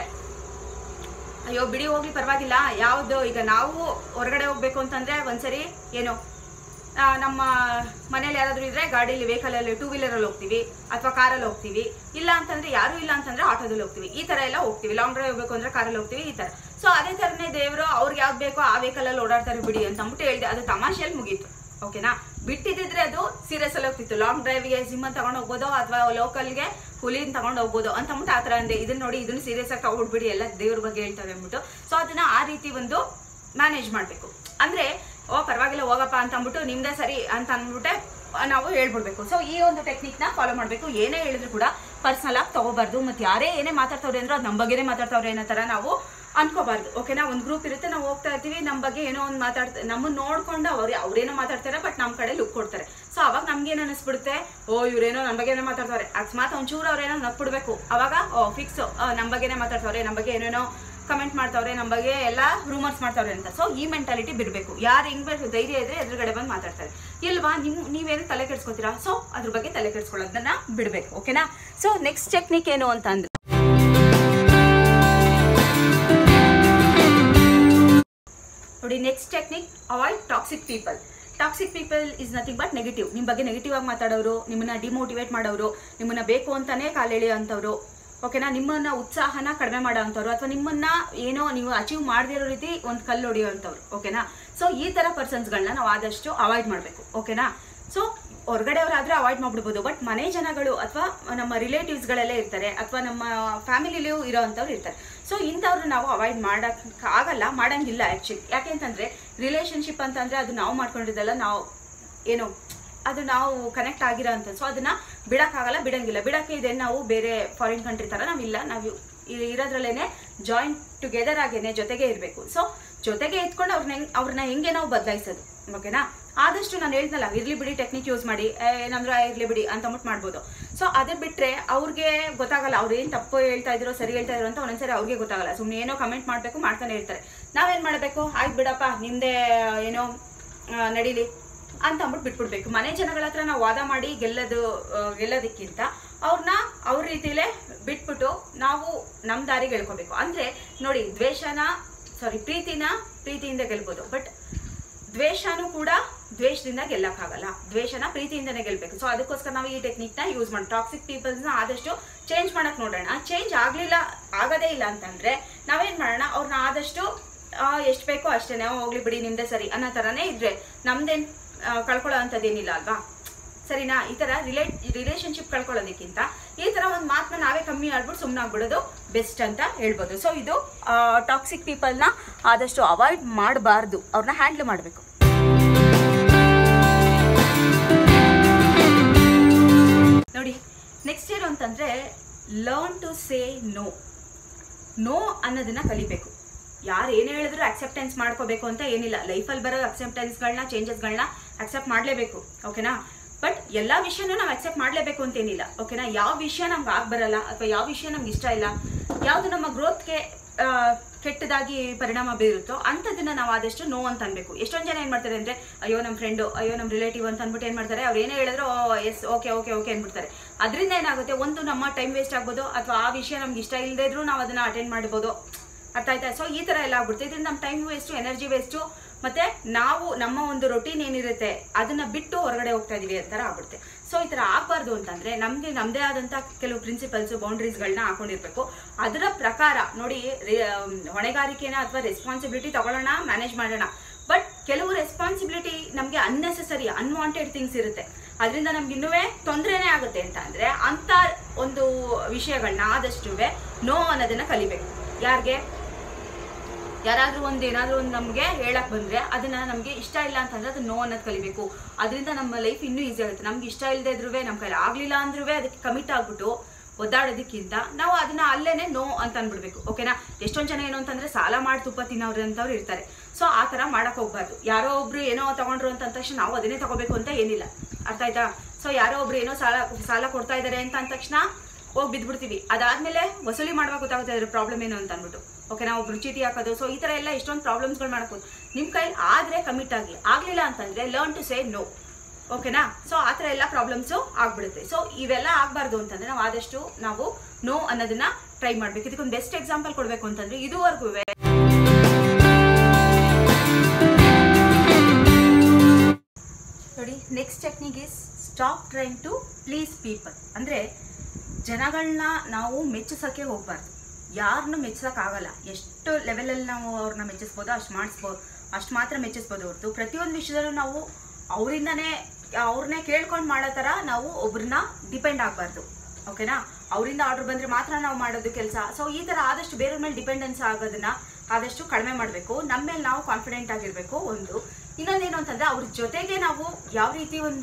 ಅಯ್ಯೋ ಬಿಡಿ ಹೋಗ್ಲಿ ಪರವಾಗಿಲ್ಲ, ಯಾವುದು ಈಗ ನಾವು ಹೊರಗಡೆ ಹೋಗ್ಬೇಕು ಅಂತಂದ್ರೆ ಒಂದ್ಸರಿ ಏನೋ ನಮ್ಮ ಮನೇಲಿ ಯಾರಾದ್ರೂ ಇದ್ರೆ ಗಾಡೀಲಿ, ವೆಹಿಕಲಲ್ಲಿ, 2 ವೀಲರಲ್ಲಿ ಹೋಗ್ತೀವಿ ಅಥವಾ ಕಾರಲ್ಲಿ ಹೋಗ್ತೀವಿ. ಇಲ್ಲ ಅಂತಂದ್ರೆ ಯಾರು ಇಲ್ಲ ಅಂತಂದ್ರೆ ಆಟೋದಲ್ಲಿ ಹೋಗ್ತೀವಿ. ಈ ತರ ಎಲ್ಲ ಹೋಗ್ತೀವಿ. ಲಾಂಗ್ ಡ್ರೈವ್ ಹೋಗ್ಬೇಕು ಅಂದ್ರೆ ಕಾರಲ್ಲಿ ಹೋಗ್ತೀವಿ, ಈ ತರ. ಸೊ ಅದೇ ತರನೇ ದೇವರು ಅವ್ರಿಗೆ ಯಾವ್ದು ಬೇಕೋ ಆ ವೆಹಿಕಲಲ್ಲಿ ಓಡಾಡ್ತಾರೆ ಬಿಡಿ ಅಂತ ಅಂದ್ಬಿಟ್ಟು ಹೇಳಿದೆ. ಅದು ತಮಾಷೆಯಲ್ಲಿ ಮುಗೀತು, ಓಕೆನಾ? ಬಿಟ್ಟಿದ್ರೆ ಅದು ಸೀರಿಯಸ್ ಅಲ್ಲಿ ಹೋಗ್ತಿತ್ತು. ಲಾಂಗ್ ಡ್ರೈವ್ಗೆ ಸಿಂಹ ತಗೊಂಡು ಹೋಗ್ಬೋದು ಅಥವಾ ಲೋಕಲ್ಗೆ ಹುಲಿನ ತಗೊಂಡು ಹೋಗ್ಬೋದು ಅಂತ ಅಂದ್ಬಿಟ್ಟು ಆ ತರ ಅಂದೆ. ಇದನ್ನ ನೋಡಿ, ಇದನ್ನು ಸೀರಿಯಸ್ ಆಗಿ ತಗೊಂಡ್ಬಿಡಿ, ಎಲ್ಲ ದೇವ್ರ ಬಗ್ಗೆ ಹೇಳ್ತಾರೆ ಅಂದ್ಬಿಟ್ಟು. ಸೊ ಅದನ್ನ ಆ ರೀತಿ ಒಂದು ಮ್ಯಾನೇಜ್ ಮಾಡ್ಬೇಕು. ಅಂದ್ರೆ ಪರವಾಗಿಲ್ಲ ಹೋಗಪ್ಪ ಅಂತ ಅಂದ್ಬಿಟ್ಟು ನಿಮ್ದೇ ಸರಿ ಅಂತ ಅಂದ್ಬಿಟ್ಟೆ ನಾವು ಹೇಳ್ಬಿಡ್ಬೇಕು. ಸೊ ಈ ಒಂದು ಟೆಕ್ನಿಕ್ನ ಫಾಲೋ ಮಾಡಬೇಕು. ಏನೇ ಹೇಳಿದ್ರು ಕೂಡ ಪರ್ಸನಲ್ ಆಗಿ ತಗೋಬಾರ್ದು. ಮತ್ತೆ ಯಾರೇ ಏನೇ ಮಾತಾಡ್ತವ್ರೆ ಅಂದ್ರೆ ಅದು ನಮ್ಮ ಬಗ್ಗೆನೇ ಮಾತಾಡ್ತವ್ರೆ ಅನ್ನೋ ಥರ ನಾವು ಅನ್ಕೋಬಾರ್ದು. ಓಕೆನಾ, ಒಂದು ಗ್ರೂಪ್ ಇರುತ್ತೆ, ನಾವು ಹೋಗ್ತಾ ಇರ್ತೀವಿ, ನಮ್ಮ ಬಗ್ಗೆ ಏನೋ ಒಂದು ನಮ್ಮನ್ನ ನೋಡ್ಕೊಂಡು ಅವ್ರೇನೋ ಮಾತಾಡ್ತಾರೆ, ಬಟ್ ನಮ್ಮ ಕಡೆ ಲುಕ್ ಕೊಡ್ತಾರೆ. ಸೊ ಅವಾಗ ನಮ್ಗೇನು ಅನಿಸ್ಬಿಡುತ್ತೆ, ಇವ್ರೇನೋ ನನ್ನ ಬಗ್ಗೆ ಏನೋ ಮಾತಾಡ್ತಾರೆ, ಅಕಸ್ಮಾತ್ ಒಂಚೂರು ಅವ್ರೇನೋ ನಕ್ಬಿಡ್ಬೇಕು, ಅವಾಗ ಫಿಕ್ಸ್ ನಮ್ಮ ಬಗ್ಗೆನೇ ಮಾತಾಡ್ತವ್ರೆ, ನಮ್ಮ ಬಗ್ಗೆ ಏನೇನೋ ಕಮೆಂಟ್ ಮಾಡ್ತಾವ್ರೆ, ನಮ್ಮ ಬಗ್ಗೆ ಎಲ್ಲ ರೂಮರ್ಸ್ ಮಾಡ್ತಾವ್ರೆ ಅಂತ. ಸೊ ಈ ಮೆಂಟಾಲಿಟಿ ಬಿಡಬೇಕು. ಯಾರು ಹೆಂಗ್ ಬೇಕು ಧೈರ್ಯ ಇದ್ರೆ ಎದುರುಗಡೆ ಬಂದು ಮಾತಾಡ್ತಾರೆ, ಇಲ್ವಾ ನೀವೇನು ತಲೆ ಕೆಡ್ಸ್ಕೊತೀರಾ, ಸೊ ಅದ್ರ ಬಗ್ಗೆ ತಲೆ ಕೆಡ್ಸ್ಕೊಳ್ಳೋದನ್ನ ಬಿಡಬೇಕು. ಓಕೆನಾ. ಸೊ ನೆಕ್ಸ್ಟ್ ಟೆಕ್ನಿಕ್ ಏನು ಅಂತ ಅಂದ್ರೆ, ನೋಡಿ, next technique, avoid toxic people. Toxic people is nothing but negative. ನಿಮ್ಮ ಬಗ್ಗೆ ನೆಗೆಟಿವ್ ಆಗಿ ಮಾತಾಡೋರು, ನಿಮ್ಮನ್ನ ಡಿಮೋಟಿವೇಟ್ ಮಾಡೋರು, ನಿಮ್ಮನ್ನ ಬೇಕು ಅಂತಾನೆ ಕಾಲೆಳೆಯೋಂಥವ್ರು, ಓಕೆನಾ, ನಿಮ್ಮನ್ನ ಉತ್ಸಾಹನ ಕಡಿಮೆ ಮಾಡೋ ಅಂಥವ್ರು, ಅಥವಾ ನಿಮ್ಮನ್ನ ಏನೋ ನೀವು ಅಚೀವ್ ಮಾಡದಿರೋ ರೀತಿ ಒಂದು ಕಲ್ಲು ಹೊಡೆಯೋಂಥವ್ರು. ಓಕೆನಾ. ಸೊ ಈ ಥರ ಪರ್ಸನ್ಸ್ಗಳನ್ನ ನಾವು ಆದಷ್ಟು ಅವಾಯ್ಡ್ ಮಾಡಬೇಕು. ಓಕೆನಾ. ಸೊ ಹೊರಗಡೆಯವರಾದರೆ ಅವಾಯ್ಡ್ ಮಾಡ್ಬಿಡ್ಬೋದು, ಬಟ್ ಮನೆ ಜನಗಳು ಅಥವಾ ನಮ್ಮ ರಿಲೇಟಿವ್ಸ್ಗಳೆಲ್ಲ ಇರ್ತಾರೆ, ಅಥವಾ ನಮ್ಮ ಫ್ಯಾಮಿಲಿಲೂ ಇರೋ ಅಂಥವ್ರು ಇರ್ತಾರೆ. ಸೊ ಇಂಥವ್ರು ನಾವು ಅವಾಯ್ಡ್ ಮಾಡೋಕ್ಕಾಗಲ್ಲ, ಮಾಡೋಂಗಿಲ್ಲ ಆ್ಯಕ್ಚುಲಿ. ಯಾಕೆಂತಂದರೆ ರಿಲೇಷನ್ಶಿಪ್ ಅಂತಂದರೆ ಅದು ನಾವು ಮಾಡ್ಕೊಂಡಿದ್ದಲ್ಲ, ನಾವು ಏನು ಅದು ನಾವು ಕನೆಕ್ಟ್ ಆಗಿರೋ ಅಂಥದ್ದು. ಸೊ ಅದನ್ನು ಬಿಡೋಕ್ಕಾಗಲ್ಲ, ಬಿಡೋಂಗಿಲ್ಲ. ಬಿಡೋಕ್ಕೆ ಇದೆ ನಾವು ಬೇರೆ ಫಾರಿನ್ ಕಂಟ್ರಿ ಥರ ನಾವಿಲ್ಲ, ನಾವು ಇರೋದ್ರಲ್ಲೇ ಜಾಯಿಂಟ್ ಟುಗೆದರ್ ಆಗೇನೆ ಜೊತೆಗೆ ಇರಬೇಕು. ಸೊ ಜೊತೆಗೆ ಇದ್ಕೊಂಡು ಅವ್ರನ್ನ ಹೆಂಗೆ ನಾವು ಬದಲಾಯಿಸೋದು. ಓಕೆನಾ. ಆದಷ್ಟು ನಾನು ಹೇಳ್ದಲ್ಲ, ಇರ್ಲಿ ಬಿಡಿ ಟೆಕ್ನಿಕ್ ಯೂಸ್ ಮಾಡಿ, ಏನಂದ್ರೆ ಇರ್ಲಿ ಬಿಡಿ ಅಂತ ಮಾಡ್ಬೋದು. ಸೊ ಅದನ್ನ ಬಿಟ್ಟರೆ ಅವ್ರಿಗೆ ಗೊತ್ತಾಗಲ್ಲ, ಅವ್ರು ಏನು ತಪ್ಪು ಹೇಳ್ತಾ ಇದ್ರು ಸರಿ ಹೇಳ್ತಾ ಇದ್ರು ಅಂತ ಒಂದೊಂದ್ಸರಿ ಅವ್ರಿಗೆ ಗೊತ್ತಾಗಲ್ಲ. ಸುಮ್ಮನೆ ಏನೋ ಕಮೆಂಟ್ ಮಾಡಬೇಕು, ಮಾಡ್ತಾನೆ ಇರ್ತಾರೆ. ನಾವೇನು ಮಾಡಬೇಕು, ಆಯ್ತು ಬಿಡಪ್ಪ ನಿಮ್ಮದೇ ಏನೋ ನಡೀಲಿ ಅಂತ ಬಿಟ್ಬಿಡ್ಬೇಕು. ಮನೆ ಜನಗಳ ಹತ್ರ ನಾವು ವಾದ ಮಾಡಿ ಗೆಲ್ಲೋದಕ್ಕಿಂತ ಅವ್ರನ್ನ ಅವ್ರ ರೀತಿಲೇ ಬಿಟ್ಬಿಟ್ಟು ನಾವು ನಮ್ಮ ದಾರಿಗೆ ಹೇಳ್ಕೋಬೇಕು. ಅಂದರೆ ನೋಡಿ, ಪ್ರೀತಿಯಿಂದ ಗೆಲ್ಬೋದು, ಬಟ್ ದ್ವೇಷನೂ ಕೂಡ ದ್ವೇಷದಿಂದ ಗೆಲ್ಲಕ್ಕಾಗಲ್ಲ. ದ್ವೇಷನ ಪ್ರೀತಿಯಿಂದನೇ ಗೆಲ್ಬೇಕು. ಸೊ ಅದಕ್ಕೋಸ್ಕರ ನಾವು ಈ ಟೆಕ್ನಿಕ್ನ ಯೂಸ್ ಮಾಡಿ ಟಾಕ್ಸಿಕ್ ಪೀಪಲ್ಸ್ನ ಆದಷ್ಟು ಚೇಂಜ್ ಮಾಡಕ್ಕೆ ನೋಡೋಣ. ಚೇಂಜ್ ಆಗೋದೇ ಇಲ್ಲ ಅಂತಂದರೆ ನಾವೇನು ಮಾಡೋಣ, ಅವ್ರನ್ನ ಆದಷ್ಟು ಎಷ್ಟು ಬೇಕೋ ಅಷ್ಟೇ, ಹೋಗ್ಲಿ ಬಿಡಿ ನಿಮ್ಮದೇ ಸರಿ ಅನ್ನೋ ಥರನೇ ಇದ್ರೆ ನಮ್ದೇನು ಕಳ್ಕೊಳ್ಳೋ ಅಂಥದ್ದೇನಿಲ್ಲ ಅಲ್ವಾ. ಸರಿನಾ. ಈ ಥರ ರಿಲೇಷನ್ಶಿಪ್ ಕಳ್ಕೊಳ್ಳೋದಕ್ಕಿಂತ ಈ ಥರ ಒಂದು ಮಾತನ್ನ ನಾವೇ ಕಮ್ಮಿ ಆಡ್ಬಿಟ್ಟು ಸುಮ್ಮನೆ ಆಗ್ಬಿಡೋದು ಬೆಸ್ಟ್ ಅಂತ ಹೇಳ್ಬೋದು. ಸೊ ಇದು ಟಾಕ್ಸಿಕ್ ಪೀಪಲ್ನ ಆದಷ್ಟು ಅವಾಯ್ಡ್ ಮಾಡಬಾರ್ದು, ಅವ್ರನ್ನ ಹ್ಯಾಂಡ್ಲ್ ಮಾಡಬೇಕು. ನೋಡಿ, ನೆಕ್ಸ್ಟ್ ಏನು ಅಂತಂದರೆ, ಲರ್ನ್ ಟು ಸೇ ನೋ ಅನ್ನೋದನ್ನ ಕಲಿಬೇಕು. ಯಾರು ಏನು ಹೇಳಿದ್ರು ಅಕ್ಸೆಪ್ಟೆನ್ಸ್ ಮಾಡ್ಕೋಬೇಕು ಅಂತ ಏನಿಲ್ಲ. ಲೈಫಲ್ಲಿ ಬರೋ ಅಕ್ಸೆಪ್ಟೆನ್ಸ್ಗಳನ್ನ ಚೇಂಜಸ್ಗಳನ್ನ ಅಕ್ಸೆಪ್ಟ್ ಮಾಡಲೇಬೇಕು. ಓಕೆನಾ. ಬಟ್ ಎಲ್ಲ ವಿಷಯನೂ ನಾವು ಅಕ್ಸೆಪ್ಟ್ ಮಾಡಲೇಬೇಕು ಅಂತೇನಿಲ್ಲ. ಓಕೆನಾ. ಯಾವ ವಿಷಯ ನಮ್ಗೆ ಬರಲ್ಲ ಅಥವಾ ಯಾವ ವಿಷಯ ನಮ್ಗೆ ಇಷ್ಟ ಇಲ್ಲ, ಯಾವುದು ನಮ್ಮ ಗ್ರೋತ್ಗೆ ಕೆಟ್ಟದಾಗಿ ಪರಿಣಾಮ ಬೀರುತ್ತೋ ಅಂಥದ್ದನ್ನ ನಾವು ಆದಷ್ಟು ನೋ ಅಂತ ಅನ್ಬೇಕು. ಎಷ್ಟೊಂದು ಜನ ಏನು ಮಾಡ್ತಾರೆ ಅಂದರೆ, ಅಯ್ಯೋ ನಮ್ಮ ಫ್ರೆಂಡು, ಅಯ್ಯೋ ನಮ್ಮ ರಿಲೇಟಿವ್ ಅಂತ ಅಂದ್ಬಿಟ್ಟು ಏನು ಮಾಡ್ತಾರೆ, ಅವ್ರು ಏನೇ ಹೇಳಿದ್ರು ಎಸ್ ಓಕೆ ಅಂದ್ಬಿಡ್ತಾರೆ. ಅದರಿಂದ ಏನಾಗುತ್ತೆ, ಒಂದು ನಮ್ಮ ಟೈಮ್ ವೇಸ್ಟ್ ಆಗ್ಬೋದು, ಅಥವಾ ಆ ವಿಷಯ ನಮ್ಗೆ ಇಷ್ಟ ಇಲ್ಲದೇ ಇದ್ರೂ ನಾವು ಅದನ್ನು ಅಟೆಂಡ್ ಮಾಡ್ಬೋದು. ಅರ್ಥ ಆಯ್ತಾ. ಸೊ ಈ ಥರ ಎಲ್ಲ ಆಗ್ಬಿಡುತ್ತೆ. ಇದರಿಂದ ನಮ್ಮ ಟೈಮ್ ವೇಸ್ಟು, ಎನರ್ಜಿ ವೇಸ್ಟು, ಮತ್ತು ನಾವು ನಮ್ಮ ಒಂದು ರೊಟೀನ್ ಏನಿರುತ್ತೆ ಅದನ್ನು ಬಿಟ್ಟು ಹೊರಗಡೆ ಹೋಗ್ತಾ ಇದೀವಿ ಅಂತಾರ ಆಗ್ಬಿಡುತ್ತೆ. ಸೊ ಈ ಥರ ಆಗಬಾರ್ದು ಅಂತಂದರೆ ನಮಗೆ ನಮ್ಮದೇ ಆದಂಥ ಕೆಲವು ಪ್ರಿನ್ಸಿಪಲ್ಸು, ಬೌಂಡ್ರೀಸ್ಗಳನ್ನ ಹಾಕೊಂಡಿರ್ಬೇಕು. ಅದರ ಪ್ರಕಾರ ನೋಡಿ, ಹೊಣೆಗಾರಿಕೆನ ಅಥವಾ ರೆಸ್ಪಾನ್ಸಿಬಿಲಿಟಿ ತಗೊಳ್ಳೋಣ, ಮ್ಯಾನೇಜ್ ಮಾಡೋಣ. ಬಟ್ ಕೆಲವು ರೆಸ್ಪಾನ್ಸಿಬಿಲಿಟಿ ನಮಗೆ ಅನ್ನೆಸೆಸರಿ ಅನ್ವಾಂಟೆಡ್ ಥಿಂಗ್ಸ್ ಇರುತ್ತೆ, ಅದರಿಂದ ನಮ್ಗೆ ಇನ್ನೂ ತೊಂದರೆನೇ ಆಗುತ್ತೆ ಅಂತ ಅಂದರೆ ಅಂಥ ಒಂದು ವಿಷಯಗಳನ್ನ ಆದಷ್ಟು ನೋ ಅನ್ನೋದನ್ನು ಕಲಿಬೇಕು. ಯಾರಾದರೂ ಏನಾದರೂ ಒಂದು ನಮಗೆ ಹೇಳಕ್ಕೆ ಬಂದರೆ ಅದನ್ನು ನಮಗೆ ಇಷ್ಟ ಇಲ್ಲ ಅಂತಂದರೆ ಅದು ನೋ ಅನ್ನೋದು ಕಲಿಬೇಕು. ಅದರಿಂದ ನಮ್ಮ ಲೈಫ್ ಇನ್ನೂ ಈಸಿ ಆಗುತ್ತೆ. ನಮ್ಗೆ ಇಷ್ಟ ಇಲ್ಲದೆ ಇದ್ರೂ, ನಮ್ಮ ಕೈಲಿ ಆಗಲಿಲ್ಲ ಅಂದ್ರೂ ಅದಕ್ಕೆ ಕಮಿಟ್ ಆಗಿಬಿಟ್ಟು ಒದ್ದಾಡೋದಕ್ಕಿಂತ ನಾವು ಅದನ್ನು ಅಲ್ಲೇ ನೋ ಅಂತ ಅಂದ್ಬಿಡ್ಬೇಕು. ಓಕೆನಾ. ಎಷ್ಟೊಂದು ಜನ ಏನು ಅಂತಂದರೆ ಸಾಲ ಮಾಡಿ ತುಪ್ಪ ತಿನ್ನೋರು ಅಂತವ್ರು ಇರ್ತಾರೆ. ಸೊ ಆ ಥರ ಮಾಡೋಕ್ಕೆ ಹೋಗ್ಬಾರ್ದು. ಯಾರೋ ಒಬ್ರು ಏನೋ ತೊಗೊಂಡ್ರು ಅಂತ ಅಂದ ತಕ್ಷಣ ನಾವು ಅದನ್ನೇ ತೊಗೋಬೇಕು ಅಂತ ಏನಿಲ್ಲ. ಅರ್ಥ ಆಯ್ತಾ. ಸೊ ಯಾರೋ ಒಬ್ರು ಏನೋ ಸಾಲ ಕೊಡ್ತಾ ಇದ್ದಾರೆ ಅಂತ ಅಂದ ತಕ್ಷಣ ಹೋಗಿ ಬಿದ್ದುಬಿಡ್ತೀವಿ. ಅದಾದಮೇಲೆ ವಸೂಲಿ ಮಾಡುವಾಗ ಗೊತ್ತಾಗುತ್ತೆ ಅದ್ರ ಪ್ರಾಬ್ಲಮ್ ಏನು ಅಂತ ಅಂದ್ಬಿಟ್ಟು. ಓಕೆನಾ. ಒಬ್ರು ಚೀಟಿ ಹಾಕೋದು. ಸೊ ಈ ಥರ ಎಲ್ಲ ಎಷ್ಟೊಂದು ಪ್ರಾಬ್ಲಮ್ಸ್ಗಳು ಮಾಡ್ಬೋದು. ನಿಮ್ಮ ಕೈಲಿ ಆದರೆ ಕಮಿಟ್ ಆಗಲಿಲ್ಲ ಅಂತಂದರೆ ಲರ್ನ್ ಟು ಸೇ ನೋ. ಓಕೆನಾ. ಸೊ ಆ ಥರ ಎಲ್ಲ ಪ್ರಾಬ್ಲಮ್ಸು ಆಗ್ಬಿಡುತ್ತೆ. ಸೊ ಇವೆಲ್ಲ ಆಗಬಾರ್ದು ಅಂತಂದರೆ ನಾವು ಆದಷ್ಟು ನಾವು ನೋ ಅನ್ನೋದನ್ನ ಟ್ರೈ ಮಾಡಬೇಕು. ಇದಕ್ಕೊಂದು ಬೆಸ್ಟ್ ಎಕ್ಸಾಂಪಲ್ ಕೊಡಬೇಕು ಅಂತಂದರೆ, ಇದುವರೆಗೂ ನೋಡಿ, next technique is stop trying to please people. ಅಂದರೆ ಜನಗಳನ್ನ ನಾವು ಮೆಚ್ಚಿಸೋಕ್ಕೆ ಹೋಗ್ಬಾರ್ದು. ಯಾರನ್ನೂ ಮೆಚ್ಚಿಸೋಕ್ಕಾಗಲ್ಲ. ಎಷ್ಟು ಲೆವೆಲಲ್ಲಿ ನಾವು ಅವ್ರನ್ನ ಮೆಚ್ಚಿಸ್ಬೋದು ಅಷ್ಟು ಮಾತ್ರ ಮೆಚ್ಚಿಸ್ಬೋದು ಹೊರತು ಪ್ರತಿಯೊಂದು ವಿಷಯದಲ್ಲೂ ನಾವು ಅವ್ರನ್ನೇ ಕೇಳ್ಕೊಂಡು ಮಾಡೋ ಥರ ನಾವು ಒಬ್ರನ್ನ ಡಿಪೆಂಡ್ ಆಗಬಾರ್ದು. ಓಕೆನಾ. ಅವರಿಂದ ಆರ್ಡರ್ ಬಂದರೆ ಮಾತ್ರ ನಾವು ಮಾಡೋದು ಕೆಲಸ. ಸೊ ಈ ಥರ ಆದಷ್ಟು ಬೇರೆಯವ್ರ ಮೇಲೆ ಡಿಪೆಂಡೆನ್ಸ್ ಆಗೋದನ್ನ ಆದಷ್ಟು ಕಡಿಮೆ ಮಾಡಬೇಕು. ನಮ್ಮ ಮೇಲೆ ನಾವು ಕಾನ್ಫಿಡೆಂಟ್ ಆಗಿರಬೇಕು. ಒಂದು ಇನ್ನೊಂದೇನು ಅಂತಂದರೆ, ಅವ್ರ ಜೊತೆಗೆ ನಾವು ಯಾವ ರೀತಿ ಒಂದು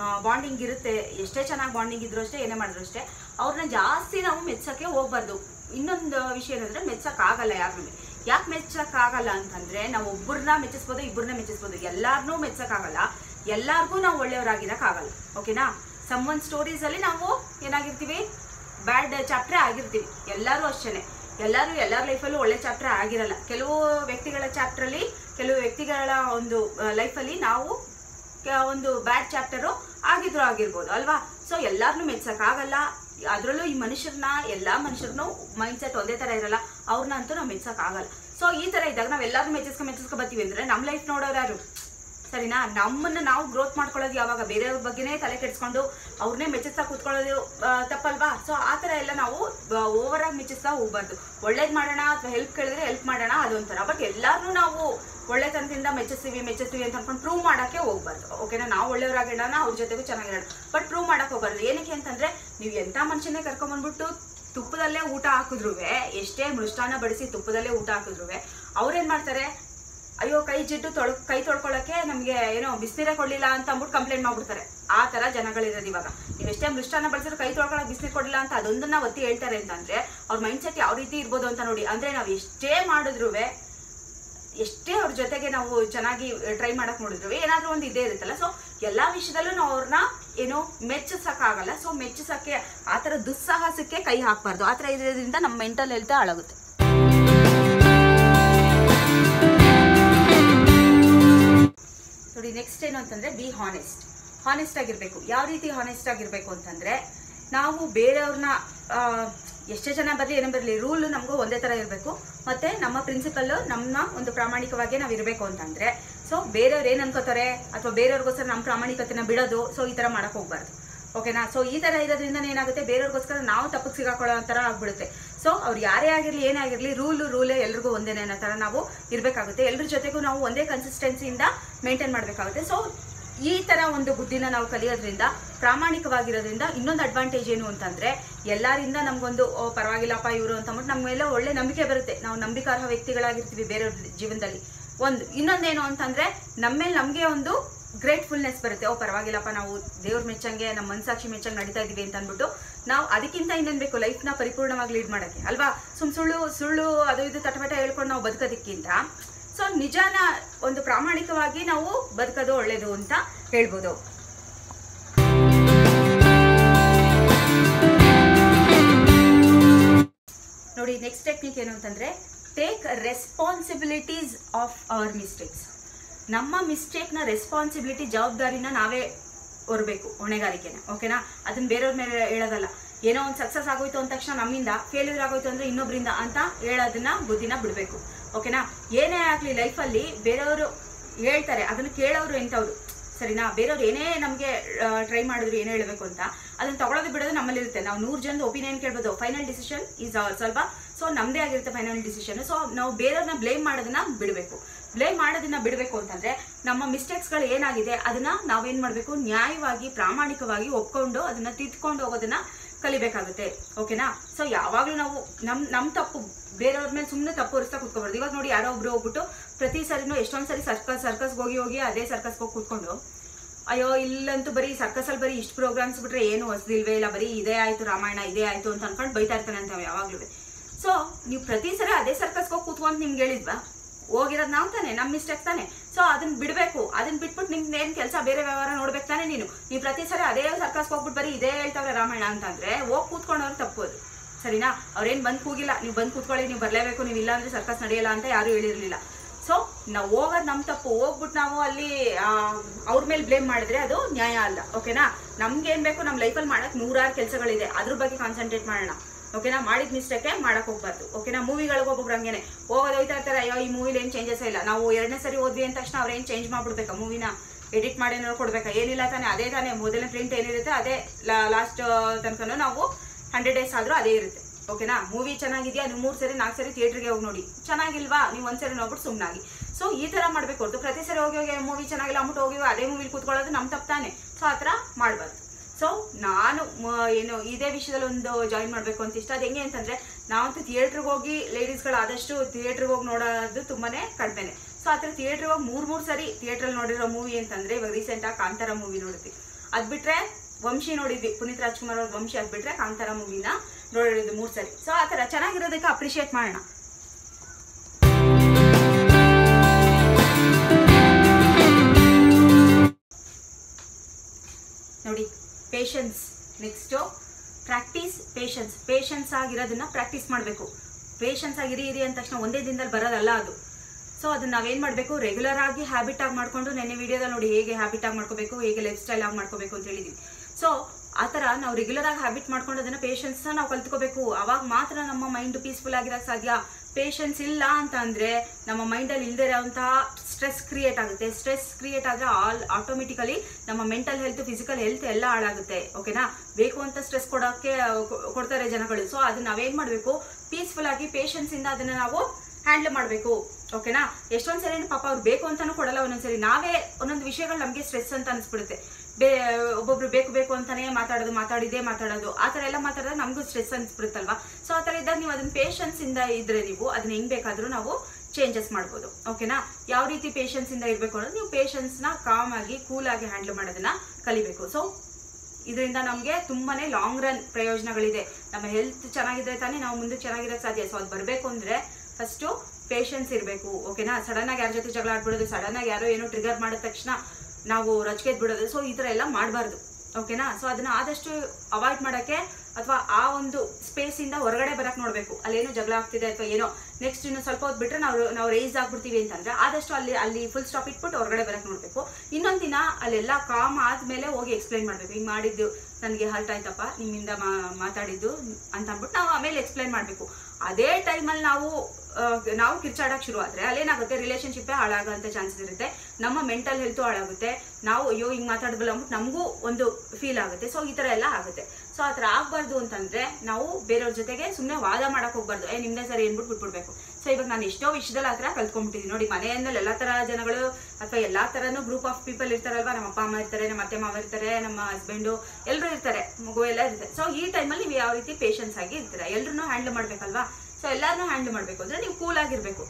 ಬಾಂಡಿಂಗ್ ಇರುತ್ತೆ, ಎಷ್ಟೇ ಚೆನ್ನಾಗಿ ಬಾಂಡಿಂಗ್ ಇದ್ರೂ ಅಷ್ಟೇ, ಏನೇ ಮಾಡಿದ್ರು ಅಷ್ಟೇ, ಅವ್ರನ್ನ ಜಾಸ್ತಿ ನಾವು ಮೆಚ್ಚೋಕ್ಕೆ ಹೋಗ್ಬಾರ್ದು. ಇನ್ನೊಂದು ವಿಷಯ ಏನಂದ್ರೆ ಮೆಚ್ಚಕ್ಕಾಗಲ್ಲ ಯಾರನ್ನೂ. ಯಾಕೆ ಮೆಚ್ಚಕ್ಕಾಗಲ್ಲ ಅಂತಂದ್ರೆ ನಾವು ಒಬ್ಬರನ್ನ ಮೆಚ್ಚಿಸ್ಬೋದು, ಇಬ್ಬರನ್ನ ಮೆಚ್ಚಿಸ್ಬೋದು, ಎಲ್ಲಾರನ್ನೂ ಮೆಚ್ಚಕ್ಕಾಗಲ್ಲ, ಎಲ್ಲಾರ್ಗೂ ನಾವು ಒಳ್ಳೆಯವರಾಗಿರಕ್ಕಾಗಲ್ಲ. ಓಕೆನಾ. ಸಮ್ ಒನ್ ಸ್ಟೋರೀಸ್ ಅಲ್ಲಿ ನಾವು ಏನಾಗಿರ್ತೀವಿ, ಬ್ಯಾಡ್ ಚಾಪ್ಟರ್ ಆಗಿರ್ತೀವಿ. ಎಲ್ಲರೂ ಅಷ್ಟೇನೆ, ಎಲ್ಲರ ಲೈಫಲ್ಲೂ ಒಳ್ಳೆ ಚಾಪ್ಟರ್ ಆಗಿರಲ್ಲ. ಕೆಲವು ವ್ಯಕ್ತಿಗಳ ಚಾಪ್ಟರ್ ಅಲ್ಲಿ, ಕೆಲವು ವ್ಯಕ್ತಿಗಳ ಒಂದು ಲೈಫಲ್ಲಿ ನಾವು ಒಂದು ಬ್ಯಾಡ್ ಚಾಪ್ಟರು ಆಗಿರ್ಬೋದು ಅಲ್ವಾ. ಸೊ ಎಲ್ಲಾರನ್ನೂ ಮೆಚ್ಚಕ್ಕಾಗಲ್ಲ. ಅದರಲ್ಲೂ ಈ ಮನುಷ್ಯರನ್ನ, ಎಲ್ಲಾ ಮನುಷ್ಯರನ್ನು ಮೈಂಡ್ ಸೆಟ್ ಒಂದೇ ತರ ಇರಲ್ಲ, ಅವ್ರನ್ನ ಅಂತೂ ನಾವು ಮೆಚ್ಚಕ್ಕಾಗಲ್ಲ. ಸೊ ಈ ತರ ಇದ್ದಾಗ ನಾವ್ ಎಲ್ಲಾರು ಮೆಚ್ಚಿಸ್ಕೊ ಬರ್ತೀವಿ ಅಂದ್ರೆ ನಮ್ ಲೈಫ್ ನೋಡೋರು ಯಾರು? ಸರಿನಾ. ನಮ್ಮನ್ನ ನಾವು ಗ್ರೋತ್ ಮಾಡ್ಕೊಳ್ಳೋದು ಯಾವಾಗ? ಬೇರೆಯವ್ರ ಬಗ್ಗೆನೇ ತಲೆ ಕೆಡ್ಸ್ಕೊಂಡು ಅವ್ರನ್ನೇ ಮೆಚ್ಚಿಸ್ತಾ ಕೂತ್ಕೊಳ್ಳೋದು ತಪ್ಪಲ್ವಾ. ಸೊ ಆ ತರ ಎಲ್ಲ ನಾವು ಓವರ್ ಆಗಿ ಮೆಚ್ಚಿಸ್ತಾ ಹೋಗ್ಬಾರ್ದು. ಒಳ್ಳೇದ್ ಮಾಡೋಣ ಅಥವಾ ಹೆಲ್ಪ್ ಕೇಳಿದ್ರೆ ಹೆಲ್ಪ್ ಮಾಡೋಣ ಅದೊಂಥರ. ಬಟ್ ಎಲ್ಲಾರನ್ನೂ ನಾವು ಒಳ್ಳೆತನದಿಂದ ಮೆಚ್ಚಿಸ್ತೀವಿ ಅಂತ ಅನ್ಕೊಂಡು ಪ್ರೂವ್ ಮಾಡಕ್ಕೆ ಹೋಗ್ಬಾರ್ದು. ಓಕೆನಾ. ನಾವು ಒಳ್ಳೆಯವರಾಗಿಡೋಣ, ಅವ್ರ ಜೊತೆಗೂ ಚೆನ್ನಾಗಿರೋಣ, ಬಟ್ ಪ್ರೂವ್ ಮಾಡಕ್ ಹೋಗ್ಬಾರ್ದು. ಏನಕ್ಕೆ ಅಂತಂದ್ರೆ ನೀವು ಎಂತ ಮನುಷ್ಯನೇ ಕರ್ಕೊಂಡ್ಬಂದ್ಬಿಟ್ಟು ತುಪ್ಪದಲ್ಲೇ ಊಟ ಹಾಕಿದ್ರು, ಎಷ್ಟೇ ಮೃಷ್ಟಾನ ಬಡಿಸಿ ತುಪ್ಪದಲ್ಲೇ ಊಟ ಹಾಕಿದ್ರು ಅವ್ರೇನ್ ಮಾಡ್ತಾರೆ, ಅಯ್ಯೋ ಕೈ ತೊಳ್ಕೊಳಕ್ಕೆ ನಮ್ಗೆ ಏನೋ ಬಿಸಿನೀರೇ ಕೊಡ್ಲಿಲ್ಲ ಅಂತ ಅಂದ್ಬಿಟ್ಟು ಕಂಪ್ಲೇಂಟ್ ಮಾಡ್ಬಿಡ್ತಾರೆ. ಆ ತರ ಜನಗಳಿರೋದು ಇವಾಗ. ನೀವು ಎಷ್ಟೇ ಮೃಷ್ಟಾನ ಬಳಸಿದ್ರು ಕೈ ತೊಳ್ಕೊಳಕ್ ಬಿಸಿನೀರು ಕೊಡ್ಲಿಲ್ಲ ಅಂತ ಅದೊಂದನ್ನ ಒತ್ತಿ ಹೇಳ್ತಾರೆ ಅಂತಂದ್ರೆ ಅವ್ರ ಮೈಂಡ್ ಸೆಟ್ ಯಾವ ರೀತಿ ಇರ್ಬೋದು ಅಂತ ನೋಡಿ. ಅಂದ್ರೆ ನಾವ್ ಎಷ್ಟೇ ಮಾಡಿದ್ರು, ಎಷ್ಟೇ ಅವ್ರ ಜೊತೆಗೆ ನಾವು ಚೆನ್ನಾಗಿ ಟ್ರೈ ಮಾಡಕ್ ನೋಡಿದ್ರು ಏನಾದ್ರೂ ಒಂದು ಇದೇ ಇರುತ್ತಲ್ಲ. ಸೊ ಎಲ್ಲಾ ವಿಷಯದಲ್ಲೂ ನಾವು ಅವ್ರನ್ನ ಏನೋ ಮೆಚ್ಚಿಸಕ್ಕಾಗಲ್ಲ. ಸೊ ಮೆಚ್ಚಿಸಕ್ಕೆ ಆತರ ದುಸ್ಸಾಹಸಕ್ಕೆ ಕೈ ಹಾಕ್ಬಾರ್ದು. ಆತರ ಇರೋದ್ರಿಂದ ನಮ್ಮ ಮೆಂಟಲ್ ಹೆಲ್ತ್ ಹಾಳಾಗುತ್ತೆ. ನೋಡಿ ನೆಕ್ಸ್ಟ್ ಏನು ಅಂತಂದ್ರೆ ಬಿ ಹಾನೆಸ್ಟ್ ಆಗಿರ್ಬೇಕು. ಯಾವ ರೀತಿ ಹಾನೆಸ್ಟ್ ಆಗಿರ್ಬೇಕು ಅಂತಂದ್ರೆ, ನಾವು ಬೇರೆಯವ್ರನ್ನ ಎಷ್ಟೇ ಜನ ಬರಲಿ ಏನೋ ಬರಲಿ, ರೂಲ್ ನಮಗೂ ಒಂದೇ ತರ ಇರಬೇಕು. ಮತ್ತೆ ನಮ್ಮ ಪ್ರಿನ್ಸಿಪಲ್ ನಮ್ಮನ್ನ ಒಂದು ಪ್ರಾಮಾಣಿಕವಾಗಿ ನಾವು ಇರಬೇಕು ಅಂತಂದ್ರೆ, ಸೊ ಬೇರೆಯವ್ರು ಏನ್ ಅನ್ಕೋತಾರೆ ಅಥವಾ ಬೇರೆಯವ್ರಿಗೋಸ್ಕರ ನಮ್ಮ ಪ್ರಾಮಾಣಿಕತೆನ ಬಿಡೋದು, ಸೊ ಈ ತರ ಮಾಡಕ್ ಹೋಗ್ಬಾರ್ದು. ಓಕೆನಾ. ಸೊ ಈ ತರ ಇರೋದ್ರಿಂದ ಏನಾಗುತ್ತೆ, ಬೇರೆಯವ್ರಿಗೋಸ್ಕರ ನಾವು ತಪ್ಪಿಗೆ ಸಿಗಾಕೊಳ್ಳೋ ತರ ಆಗ್ಬಿಡುತ್ತೆ. ಸೊ ಅವ್ರು ಯಾರೇ ಆಗಿರ್ಲಿ ಏನೇ ಆಗಿರ್ಲಿ ರೂಲೇ ಎಲ್ರಿಗೂ ಒಂದೇನೆ ಅನ್ನೋ ತರ ನಾವು ಇರ್ಬೇಕಾಗುತ್ತೆ. ಎಲ್ರ ಜೊತೆಗೂ ನಾವು ಒಂದೇ ಕನ್ಸಿಸ್ಟೆನ್ಸಿಯಿಂದ ಮೇಂಟೈನ್ ಮಾಡ್ಬೇಕಾಗುತ್ತೆ. ಸೊ ಈ ತರ ಒಂದು ಬುದ್ಧಿನ ನಾವು ಕಲಿಯೋದ್ರಿಂದ, ಪ್ರಾಮಾಣಿಕವಾಗಿರೋದ್ರಿಂದ ಇನ್ನೊಂದು ಅಡ್ವಾಂಟೇಜ್ ಏನು ಅಂತಂದ್ರೆ, ಎಲ್ಲರಿಂದ ನಮ್ಗೊಂದು ಪರವಾಗಿಲ್ಲಪ್ಪ ಇವರು ಅಂತ ಅಂದ್ಬಿಟ್ಟು ನಮ್ಮ ಮೇಲೆ ಒಳ್ಳೆ ನಂಬಿಕೆ ಬರುತ್ತೆ. ನಾವು ನಂಬಿಕಾರ್ಹ ವ್ಯಕ್ತಿಗಳಾಗಿರ್ತೀವಿ ಬೇರೆಯವ್ರ ಜೀವನದಲ್ಲಿ. ಇನ್ನೊಂದೇನು ಅಂತಂದ್ರೆ ನಮ್ಮ ಮೇಲೆ ನಮ್ಗೆ ಒಂದು ಗ್ರೇಟ್ಫುಲ್ನೆಸ್ ಬರುತ್ತೆ. ಪರವಾಗಿಲ್ಲಪ್ಪ, ನಾವು ದೇವ್ರ ಮೆಚ್ಚಂಗೆ, ನಮ್ಮ ಮನಸಾಕ್ಷಿ ಮೆಚ್ಚಂಗೆ ನಡೀತಾ ಇದೀವಿ ಅಂತ ಅಂದ್ಬಿಟ್ಟು ನಾವು ಅದಕ್ಕಿಂತ ಇನ್ನೇನ್ ಬೇಕು ಲೈಫ್ ನ ಪರಿಪೂರ್ಣವಾಗಿ ಲೀಡ್ ಮಾಡಕ್ಕೆ ಅಲ್ವಾ. ಸುಳ್ಳು ಅದು ಇದು ತಟಪಟ ಹೇಳ್ಕೊಂಡು ನಾವು ಬದುಕೋದಕ್ಕಿಂತ ಸೊ ನಿಜಾನ ಒಂದು ಪ್ರಾಮಾಣಿಕವಾಗಿ ನಾವು ಬದುಕೋದು ಒಳ್ಳೇದು ಅಂತ ಹೇಳ್ಬೋದು. ನೋಡಿ ನೆಕ್ಸ್ಟ್ ಟೆಕ್ನಿಕ್ ಏನು ಅಂತಂದ್ರೆ, take responsibilities of our mistakes. ನಮ್ಮ ಮಿಸ್ಟೇಕ್ನ ರೆಸ್ಪಾನ್ಸಿಬಿಲಿಟಿ, ಜವಾಬ್ದಾರಿನ ನಾವೇ ಹೊರಬೇಕು, ಹೊಣೆಗಾರಿಕೆನ. ಓಕೆನಾ. ಅದನ್ನ ಬೇರೆಯವ್ರ ಮೇಲೆ ಹೇಳೋದಲ್ಲ. ಏನೋ ಒಂದು ಸಕ್ಸಸ್ ಆಗೋಯ್ತು ಅಂದ ತಕ್ಷಣ ನಮ್ಮಿಂದ, ಫೇಲ್ಯೂರ್ ಆಗೋಯ್ತು ಅಂದ್ರೆ ಇನ್ನೊಬ್ರಿಂದ ಅಂತ ಹೇಳೋದನ್ನ ಬುದ್ಧಿನ ಬಿಡಬೇಕು. ಓಕೆನಾ. ಏನೇ ಆಗ್ಲಿ ಲೈಫಲ್ಲಿ ಬೇರೆಯವರು ಹೇಳ್ತಾರೆ, ಅದನ್ನ ಕೇಳೋರು ಎಂಥವ್ರು, ಸರಿನಾ. ಬೇರೆಯವ್ರು ಏನೇ ನಮಗೆ ಟ್ರೈ ಮಾಡಿದ್ರು ಏನೇ ಹೇಳಬೇಕು ಅಂತ ಅದನ್ನ ತಗೊಳ್ಳೋದು ಬಿಡೋದು ನಮ್ಮಲ್ಲಿರುತ್ತೆ. ನಾವು 100 ಜನದ ಒಪಿನಿಯನ್ ಕೇಳ್ಬೋದು, ಫೈನಲ್ ಡಿಸಿಷನ್ ಈಸ್ ಅವರ್ಸ್ ಅಲ್ವಾ. ಸೊ ನಮ್ದೇ ಆಗಿರುತ್ತೆ ಫೈನಲ್ ಡಿಸಿಷನ್. ಸೊ ನಾವು ಬೇರೆಯವ್ರನ್ನ ಬ್ಲೇಮ್ ಮಾಡೋದನ್ನ ಬಿಡಬೇಕು ಅಂತಂದ್ರೆ, ನಮ್ಮ ಮಿಸ್ಟೇಕ್ಸ್ಗಳು ಏನಾಗಿದೆ ಅದನ್ನ ನಾವೇನ್ ಮಾಡ್ಬೇಕು, ನ್ಯಾಯವಾಗಿ ಪ್ರಾಮಾಣಿಕವಾಗಿ ಒಪ್ಕೊಂಡು ಅದನ್ನ ತಿದ್ಕೊಂಡು ಹೋಗೋದನ್ನ ಕಲಿಬೇಕಾಗುತ್ತೆ. ಓಕೆನಾ. ಸೊ ಯಾವಾಗ್ಲೂ ನಾವು ನಮ್ ತಪ್ಪು ಬೇರೆಯವ್ರ ಮೇಲೆ ಸುಮ್ಮನೆ ತಪ್ಪು ಹೊರಿಸ್ತಾ ಕೂತ್ಕೋಬಾರ್ದು. ಇವಾಗ ನೋಡಿ, ಯಾರೋ ಒಬ್ರು ಹೋಗ್ಬಿಟ್ಟು ಪ್ರತಿ ಸರಿನೂ ಎಷ್ಟೊಂದ್ ಸರಿ ಸರ್ಕಸ್ ಹೋಗಿ ಅದೇ ಸರ್ಕಸ್ ಹೋಗಿ ಕೂತ್ಕೊಂಡು, ಅಯ್ಯೋ ಇಲ್ಲಂತೂ ಬರೀ ಸರ್ಕಸ್ ಅಲ್ಲಿ ಬರೀ ಇಷ್ಟು ಪ್ರೋಗ್ರಾಮ್ಸ್ ಬಿಟ್ರೆ ಏನು ಹೊಸದಿಲ್ವೇ ಇಲ್ಲ, ಬರೀ ಇದೇ ಆಯ್ತು ರಾಮಾಯಣ, ಇದೇ ಆಯ್ತು ಅಂತ ಅನ್ಕೊಂಡು ಬೈತಾ ಇರ್ತಾನೆ ಅಂತ ಯಾವಾಗ್ಲೂ. ಸೊ ನೀವು ಪ್ರತಿ ಸರಿ ಅದೇ ಸರ್ಕಸ್ ಹೋಗಿ ಕೂತ್ಕೊಂತ ನಿಮ್ಗೆ ಹೇಳಿದ್ವಾ, ಹೋಗಿರೋದು ನಾವು ತಾನೆ, ನಮ್ ಮಿಸ್ಟೇಕ್ ತಾನೆ. ಸೊ ಅದನ್ನ ಬಿಡ್ಬೇಕು. ಅದನ್ನ ಬಿಟ್ಬಿಟ್ಟು ನಿಮ್ಗೆ ಏನ್ ಕೆಲಸ, ಬೇರೆ ವ್ಯವಹಾರ ನೋಡ್ಬೇಕು ತಾನೆ. ನೀವು ಪ್ರತಿ ಸರಿ ಅದೇ ಸರ್ಕಸ್ ಹೋಗ್ಬಿಟ್ಟು ಬರೀ ಇದೇ ಹೇಳ್ತಾವ್ರೆ ರಾಮಾಯಣ ಅಂತಂದ್ರೆ ಹೋಗಿ ಕೂತ್ಕೊಂಡವ್ರು ತಪ್ಪೋದು, ಸರಿನಾ. ಅವ್ರೇನ್ ಬಂದ್ ಕೂಗಿಲ್ಲ, ನೀವು ಬಂದ್ ಕೂತ್ಕೊಳ್ಳಿ, ನೀವು ಬರ್ಲೇಬೇಕು, ನೀವು ಇಲ್ಲ ಅಂದ್ರೆ ಸರ್ಕಸ್ ನಡೆಯಲ್ಲ ಅಂತ ಯಾರು ಹೇಳಿರ್ಲಿಲ್ಲ. ಸೊ ನಾವು ಹೋಗೋದು ನಮ್ ತಪ್ಪು. ಹೋಗ್ಬಿಟ್ಟು ನಾವು ಅಲ್ಲಿ ಅವ್ರ ಮೇಲೆ ಬ್ಲೇಮ್ ಮಾಡಿದ್ರೆ ಅದು ನ್ಯಾಯ ಅಲ್ಲ. ಓಕೆನಾ. ನಮ್ಗೆ ಏನ್ ಬೇಕು, ನಮ್ ಲೈಫಲ್ಲಿ ಮಾಡಕ್ 100 ಕೆಲಸಗಳಿದೆ, ಅದ್ರ ಬಗ್ಗೆ ಕಾನ್ಸಂಟ್ರೇಟ್ ಮಾಡೋಣ. ಓಕೆನಾ. ಮಾಡಿದ ಮಿಸ್ಟೇಕೆ ಮಾಡಕ್ ಹೋಗ್ಬಾರ್ದು. ಓಕೆನಾ. ಮೂವಿಗಳಿಗೆ ಹೋಗ್ಬಿಟ್ರು ಹಂಗೇನೆ ಹೋಗೋದೋಯ್ತಾ ಇರ್ತಾರೆ, ಅಯ್ಯೋ ಈ ಮೂವಿಲಿ ಏನ್ ಚೇಂಜಸ್ ಇಲ್ಲ, ನಾವು 2ನೇ ಸರಿ ಓದ್ವಿ ಅಂದ ತಕ್ಷಣ ಅವ್ರೇನ್ ಚೇಂಜ್ ಮಾಡ್ಬಿಡ್ಬೇಕಾ, ಮೂವಿನ ಎಡಿಟ್ ಮಾಡಿ ನೋಡ್ಕೊಡ್ಬೇಕಾ, ಏನಿಲ್ಲ ತಾನೆ. ಅದೇ ತಾನೆ ಮೊದಲನೇ ಪ್ರಿಂಟ್ ಏನಿರುತ್ತೆ ಅದೇ ಲಾಸ್ಟ್ ತನಕನೂ ನಾವು 100 days ಆದ್ರೂ ಅದೇ ಇರುತ್ತೆ. ಓಕೆನಾ. ಮೂವಿ ಚೆನ್ನಾಗಿದ್ಯಾ, ನೀವು 3 ಸರಿ 4 ಸರಿ ಥಿಯೇಟರ್ಗೆ ಹೋಗಿ ನೋಡಿ. ಚೆನ್ನಾಗಿಲ್ವಾ, ನೀವು ಒಂದ್ಸರಿ ನೋಡ್ಬಿಟ್ಟು ಸುಮ್ಮನಾಗಿ. ಸೊ ಈ ತರ ಮಾಡ್ಬೇಕು ಹೊರತು ಪ್ರತಿ ಸರಿ ಹೋಗಿ ಮೂವಿ ಚೆನ್ನಾಗಿಲ್ಲ ಅಂದ್ಬಿಟ್ಟು ಹೋಗಿ ಅದೇ ಮೂವಿಲಿ ಕೂತ್ಕೊಳ್ಳೋದು ನಮ್ ತಪ್ಪಾನೆ. ಸೊ ಆ ತರ ಮಾಡ್ಬಾರ್ದು. ಸೊ ನಾನು ಏನು ಇದೇ ವಿಷಯದಲ್ಲಿ ಒಂದು ಜಾಯಿನ್ ಮಾಡ್ಬೇಕು ಅಂತ ಇಷ್ಟ. ಅದು ಹೆಂಗೆ ಅಂತಂದ್ರೆ, ನಾವಂತೂ ಥಿಯೇಟರ್ಗೆ ಹೋಗಿ ಲೇಡೀಸ್ಗಳು ಆದಷ್ಟು ಥಿಯೇಟರ್ಗೆ ಹೋಗಿ ನೋಡೋದು ತುಂಬಾನೇ ಕಡಿಮೆನೆ. ಸೊ ಆ ಥರ ಥಿಯೇಟರ್ಗೆ ಹೋಗಿ 3 ಸರಿ ಥಿಯೇಟ್ರಲ್ಲಿ ನೋಡಿರೋ ಮೂವಿ ಅಂತಂದ್ರೆ, ಇವಾಗ ರೀಸೆಂಟಾಗಿ ಕಾಂತಾರ ಮೂವಿ ನೋಡಿದ್ವಿ. ಅದ್ ಬಿಟ್ರೆ ವಂಶಿ ನೋಡಿದ್ವಿ, ಪುನೀತ್ ರಾಜ್ಕುಮಾರ್ ಅವ್ರ ವಂಶಿ. ಅದ್ ಬಿಟ್ರೆ ಕಾಂತಾರ ಮೂವಿನ ನೋಡಿರೋದು 3 ಸರಿ. ಸೊ ಆ ಥರ ಚೆನ್ನಾಗಿರೋದಕ್ಕೆ ಅಪ್ರಿಷಿಯೇಟ್ ಮಾಡೋಣ. ನೋಡಿ, ಪೇಷನ್ಸ್. ನೆಕ್ಸ್ಟು ಪ್ರಾಕ್ಟೀಸ್ ಪೇಷನ್ಸ್ ಆಗಿರೋದನ್ನ ಪ್ರಾಕ್ಟೀಸ್ ಮಾಡಬೇಕು. ಪೇಷನ್ಸ್ ಆಗಿರಿ ಅಂದ ತಕ್ಷಣ ಒಂದೇ ದಿನದಲ್ಲಿ ಬರೋದಲ್ಲ ಅದು. ಸೊ ಅದನ್ನ ನಾವೇನು ಮಾಡಬೇಕು, ರೆಗ್ಯುಲರ್ ಆಗಿ ಹ್ಯಾಬಿಟ್ ಆಗಿ ಮಾಡ್ಕೊಂಡು, ನೆನ್ನೆ ವಿಡಿಯೋದಲ್ಲಿ ನೋಡಿ ಹೇಗೆ ಹ್ಯಾಬಿಟ್ ಆಗಿ ಮಾಡ್ಕೋಬೇಕು, ಹೇಗೆ ಲೈಫ್ ಸ್ಟೈಲ್ ಆಗಿ ಮಾಡ್ಕೋಬೇಕು ಅಂತ ಹೇಳಿದೀವಿ. ಸೊ ಆ ಥರ ನಾವು ರೆಗ್ಯುಲರ್ ಆಗಿ ಹ್ಯಾಬಿಟ್ ಮಾಡ್ಕೊಂಡು ಅದನ್ನ ಪೇಷನ್ಸ್ನ ನಾವು ಕಲ್ತ್ಕೋಬೇಕು. ಅವಾಗ ಮಾತ್ರ ನಮ್ಮ ಮೈಂಡ್ ಪೀಸ್ಫುಲ್ ಆಗಿರೋಕ್ಕೆ ಸಾಧ್ಯ. ಪೇಷನ್ಸ್ ಇಲ್ಲ ಅಂತ ಅಂದರೆ ನಮ್ಮ ಮೈಂಡಲ್ಲಿ ಇಲ್ಲದೆ ಇರೋಂತಹ ಸ್ಟ್ರೆಸ್ ಕ್ರಿಯೇಟ್ ಆಗುತ್ತೆ. ಸ್ಟ್ರೆಸ್ ಕ್ರಿಯೇಟ್ ಆದರೆ ಆಟೋಮೆಟಿಕಲಿ ನಮ್ಮ ಮೆಂಟಲ್ ಹೆಲ್ತ್, ಫಿಸಿಕಲ್ ಹೆಲ್ತ್ ಎಲ್ಲ ಹಾಳಾಗುತ್ತೆ. ಓಕೆನಾ? ಬೇಕು ಅಂತ ಸ್ಟ್ರೆಸ್ ಕೊಡ್ತಾರೆ ಜನಗಳು. ಸೊ ಅದನ್ನ ನಾವೇನು ಮಾಡಬೇಕು, ಪೀಸ್ಫುಲ್ ಆಗಿ ಪೇಷನ್ಸಿಂದ ಅದನ್ನು ನಾವು ಹ್ಯಾಂಡಲ್ ಮಾಡಬೇಕು. ಓಕೆನಾ? ಎಷ್ಟೊಂದು ಸರಿ ಪಾಪ ಅವ್ರು ಬೇಕು ಅಂತಾನೂ ಕೊಡಲ್ಲ. ಒಂದೊಂದ್ಸರಿ ನಾವೇ ಒಂದೊಂದು ವಿಷಯಗಳು ನಮಗೆ ಸ್ಟ್ರೆಸ್ ಅಂತ ಅನಿಸ್ಬಿಡುತ್ತೆ. ಒಬ್ಬೊಬ್ರು ಬೇಕು ಅಂತಾನೆ ಮಾತಾಡೋದು ಆ ಥರ ಎಲ್ಲ ಮಾತಾಡಿದ್ರೆ ನಮಗೂ ಸ್ಟ್ರೆಸ್ ಅನಿಸ್ಬಿಡುತ್ತಲ್ವಾ. ಸೊ ಆ ಥರ ಇದ್ದಾಗ ನೀವು ಅದನ್ನ ಪೇಷನ್ಸ್ ಇಂದ ಇದ್ರೆ ನೀವು ಅದನ್ನ ಹೆಂಗ್ ಬೇಕಾದ್ರೂ ನಾವು ಚೇಂಜಸ್ ಮಾಡ್ಬೋದು. ಓಕೆನಾ? ಯಾವ ರೀತಿ ಪೇಷನ್ಸ್ ಇಂದ ಇರಬೇಕು ಅನ್ನೋದು, ನೀವು ಪೇಷನ್ಸ್ನ ಕಾಮ್ ಆಗಿ ಕೂಲ್ ಆಗಿ ಹ್ಯಾಂಡಲ್ ಮಾಡೋದನ್ನ ಕಲಿಬೇಕು. ಸೊ ಇದರಿಂದ ನಮಗೆ ತುಂಬಾನೇ ಲಾಂಗ್ ರನ್ ಪ್ರಯೋಜನಗಳಿದೆ. ನಮ್ಮ ಹೆಲ್ತ್ ಚೆನ್ನಾಗಿದ್ರೆ ತಾನೇ ನಾವು ಮುಂದೆ ಚೆನ್ನಾಗಿರೋಕ್ಕೆ ಸಾಧ್ಯ. ಸೊ ಅದು ಬರಬೇಕು ಅಂದ್ರೆ ಫಸ್ಟು ಪೇಷನ್ಸ್ ಇರಬೇಕು. ಓಕೆನಾ? ಸಡನ್ ಆಗಿ ಯಾರ ಜೊತೆ ಜಗಳ ಆಡ್ಬಿಡೋದು, ಸಡನ್ ಆಗಿ ಯಾರೋ ಏನೋ ಟ್ರಿಗರ್ ಮಾಡಿದ ತಕ್ಷಣ ನಾವು ರೊಚ್ಕೆದ್ ಬಿಡೋದು. ಸೊ ಈ ಥರ ಎಲ್ಲ ಮಾಡಬಾರ್ದು. ಓಕೆನಾ? ಸೊ ಅದನ್ನ ಆದಷ್ಟು ಅವಾಯ್ಡ್ ಮಾಡೋಕ್ಕೆ, ಅಥವಾ ಆ ಒಂದು ಸ್ಪೇಸಿಂದ ಹೊರಗಡೆ ಬರಕ್ಕೆ ನೋಡಬೇಕು. ಅಲ್ಲೇನೋ ಜಗಳ ಆಗ್ತಿದೆ ಅಥವಾ ಏನೋ ನೆಕ್ಸ್ಟ್ ಇನ್ನು ಸ್ವಲ್ಪ ಹೊತ್ತು ಬಿಟ್ಟರೆ ನಾವು ರೇಸ್ ಆಗ್ಬಿಡ್ತೀವಿ ಅಂತಂದ್ರೆ ಆದಷ್ಟು ಅಲ್ಲಿ ಫುಲ್ ಸ್ಟಾಪ್ ಇಟ್ಬಿಟ್ಟು ಹೊರಗಡೆ ಬರಕ್ಕೆ ನೋಡಬೇಕು. ಇನ್ನೊಂದು ದಿನ ಅಲ್ಲೆಲ್ಲ ಕಾಮ್ ಆದಮೇಲೆ ಹೋಗಿ ಎಕ್ಸ್ಪ್ಲೈನ್ ಮಾಡಬೇಕು. ಹಿಂಗೆ ಮಾಡಿದ್ದು ನನಗೆ ಹರ್ಟ್ ಆಯ್ತಪ್ಪ ನಿಮ್ಮಿಂದ ಮಾತಾಡಿದ್ದು ಅಂತ ಅಂದ್ಬಿಟ್ಟು ನಾವು ಆಮೇಲೆ ಎಕ್ಸ್ಪ್ಲೈನ್ ಮಾಡಬೇಕು. ಅದೇ ಟೈಮಲ್ಲಿ ನಾವು ಕಿರ್ಚಾಡಕ್ಕೆ ಶುರು ಆದರೆ ಅಲ್ಲೇನಾಗುತ್ತೆ, ರಿಲೇಷನ್ಶಿಪ್ಪೇ ಹಾಳಾಗೋಂಥ ಚಾನ್ಸಸ್ ಇರುತ್ತೆ. ನಮ್ಮ ಮೆಂಟಲ್ ಹೆಲ್ತು ಹಾಳಾಗುತ್ತೆ. ನಾವು ಅಯ್ಯೋ ಹಿಂಗೆ ಮಾತಾಡಬಲ್ಲ ಅಂದ್ಬಿಟ್ಟು ನಮಗೂ ಒಂದು ಫೀಲ್ ಆಗುತ್ತೆ. ಸೊ ಈ ಥರ ಎಲ್ಲ ಆಗುತ್ತೆ. ಸೊ ಆ ಥರ ಆಗಬಾರ್ದು ಅಂತಂದರೆ ನಾವು ಬೇರೆಯವ್ರ ಜೊತೆಗೆ ಸುಮ್ಮನೆ ವಾದ ಮಾಡೋಕೆ ಹೋಗ್ಬಾರ್ದು. ನಿಮ್ಮದೇ ಸರಿ ಅಂದ್ಬಿಟ್ಟು ಬಿಟ್ಬಿಡ್ಬೇಕು. ಸೊ ಇವಾಗ ನಾನು ಎಷ್ಟೋ ವಿಷಯದಲ್ಲಿ ಆ ಥರ ಕಲ್ತ್ಕೊಂಡ್ಬಿಟ್ಟಿದ್ದೀನಿ. ನೋಡಿ, ಮನೆಯಲ್ಲಿ ಎಲ್ಲ ಥರ ಜನಗಳು ಅಥವಾ ಎಲ್ಲ ಥರನೂ ಗ್ರೂಪ್ ಆಫ್ ಪೀಪಲ್ ಇರ್ತಾರಲ್ವ. ನಮ್ಮ ಅಪ್ಪ ಅಮ್ಮ ಇರ್ತಾರೆ, ನಮ್ಮ ಅತ್ತೆ ಮಾವ ಇರ್ತಾರೆ, ನಮ್ಮ ಹಸ್ಬೆಂಡು ಎಲ್ಲರೂ ಇರ್ತಾರೆ, ಮಗು ಎಲ್ಲ ಇರುತ್ತೆ. ಸೊ ಈ ಟೈಮಲ್ಲಿ ನೀವು ಯಾವ ರೀತಿ ಪೇಷನ್ಸ್ ಆಗಿ ಇರ್ತೀರಾ, ಎಲ್ಲರೂ ಹ್ಯಾಂಡಲ್ ಮಾಡಬೇಕಲ್ವಾ. ಸೊ ಎಲ್ಲರನ್ನೂ ಹ್ಯಾಂಡಲ್ ಮಾಡಬೇಕು ಅಂದರೆ ನೀವು ಕೂಲ್ ಆಗಿರಬೇಕು.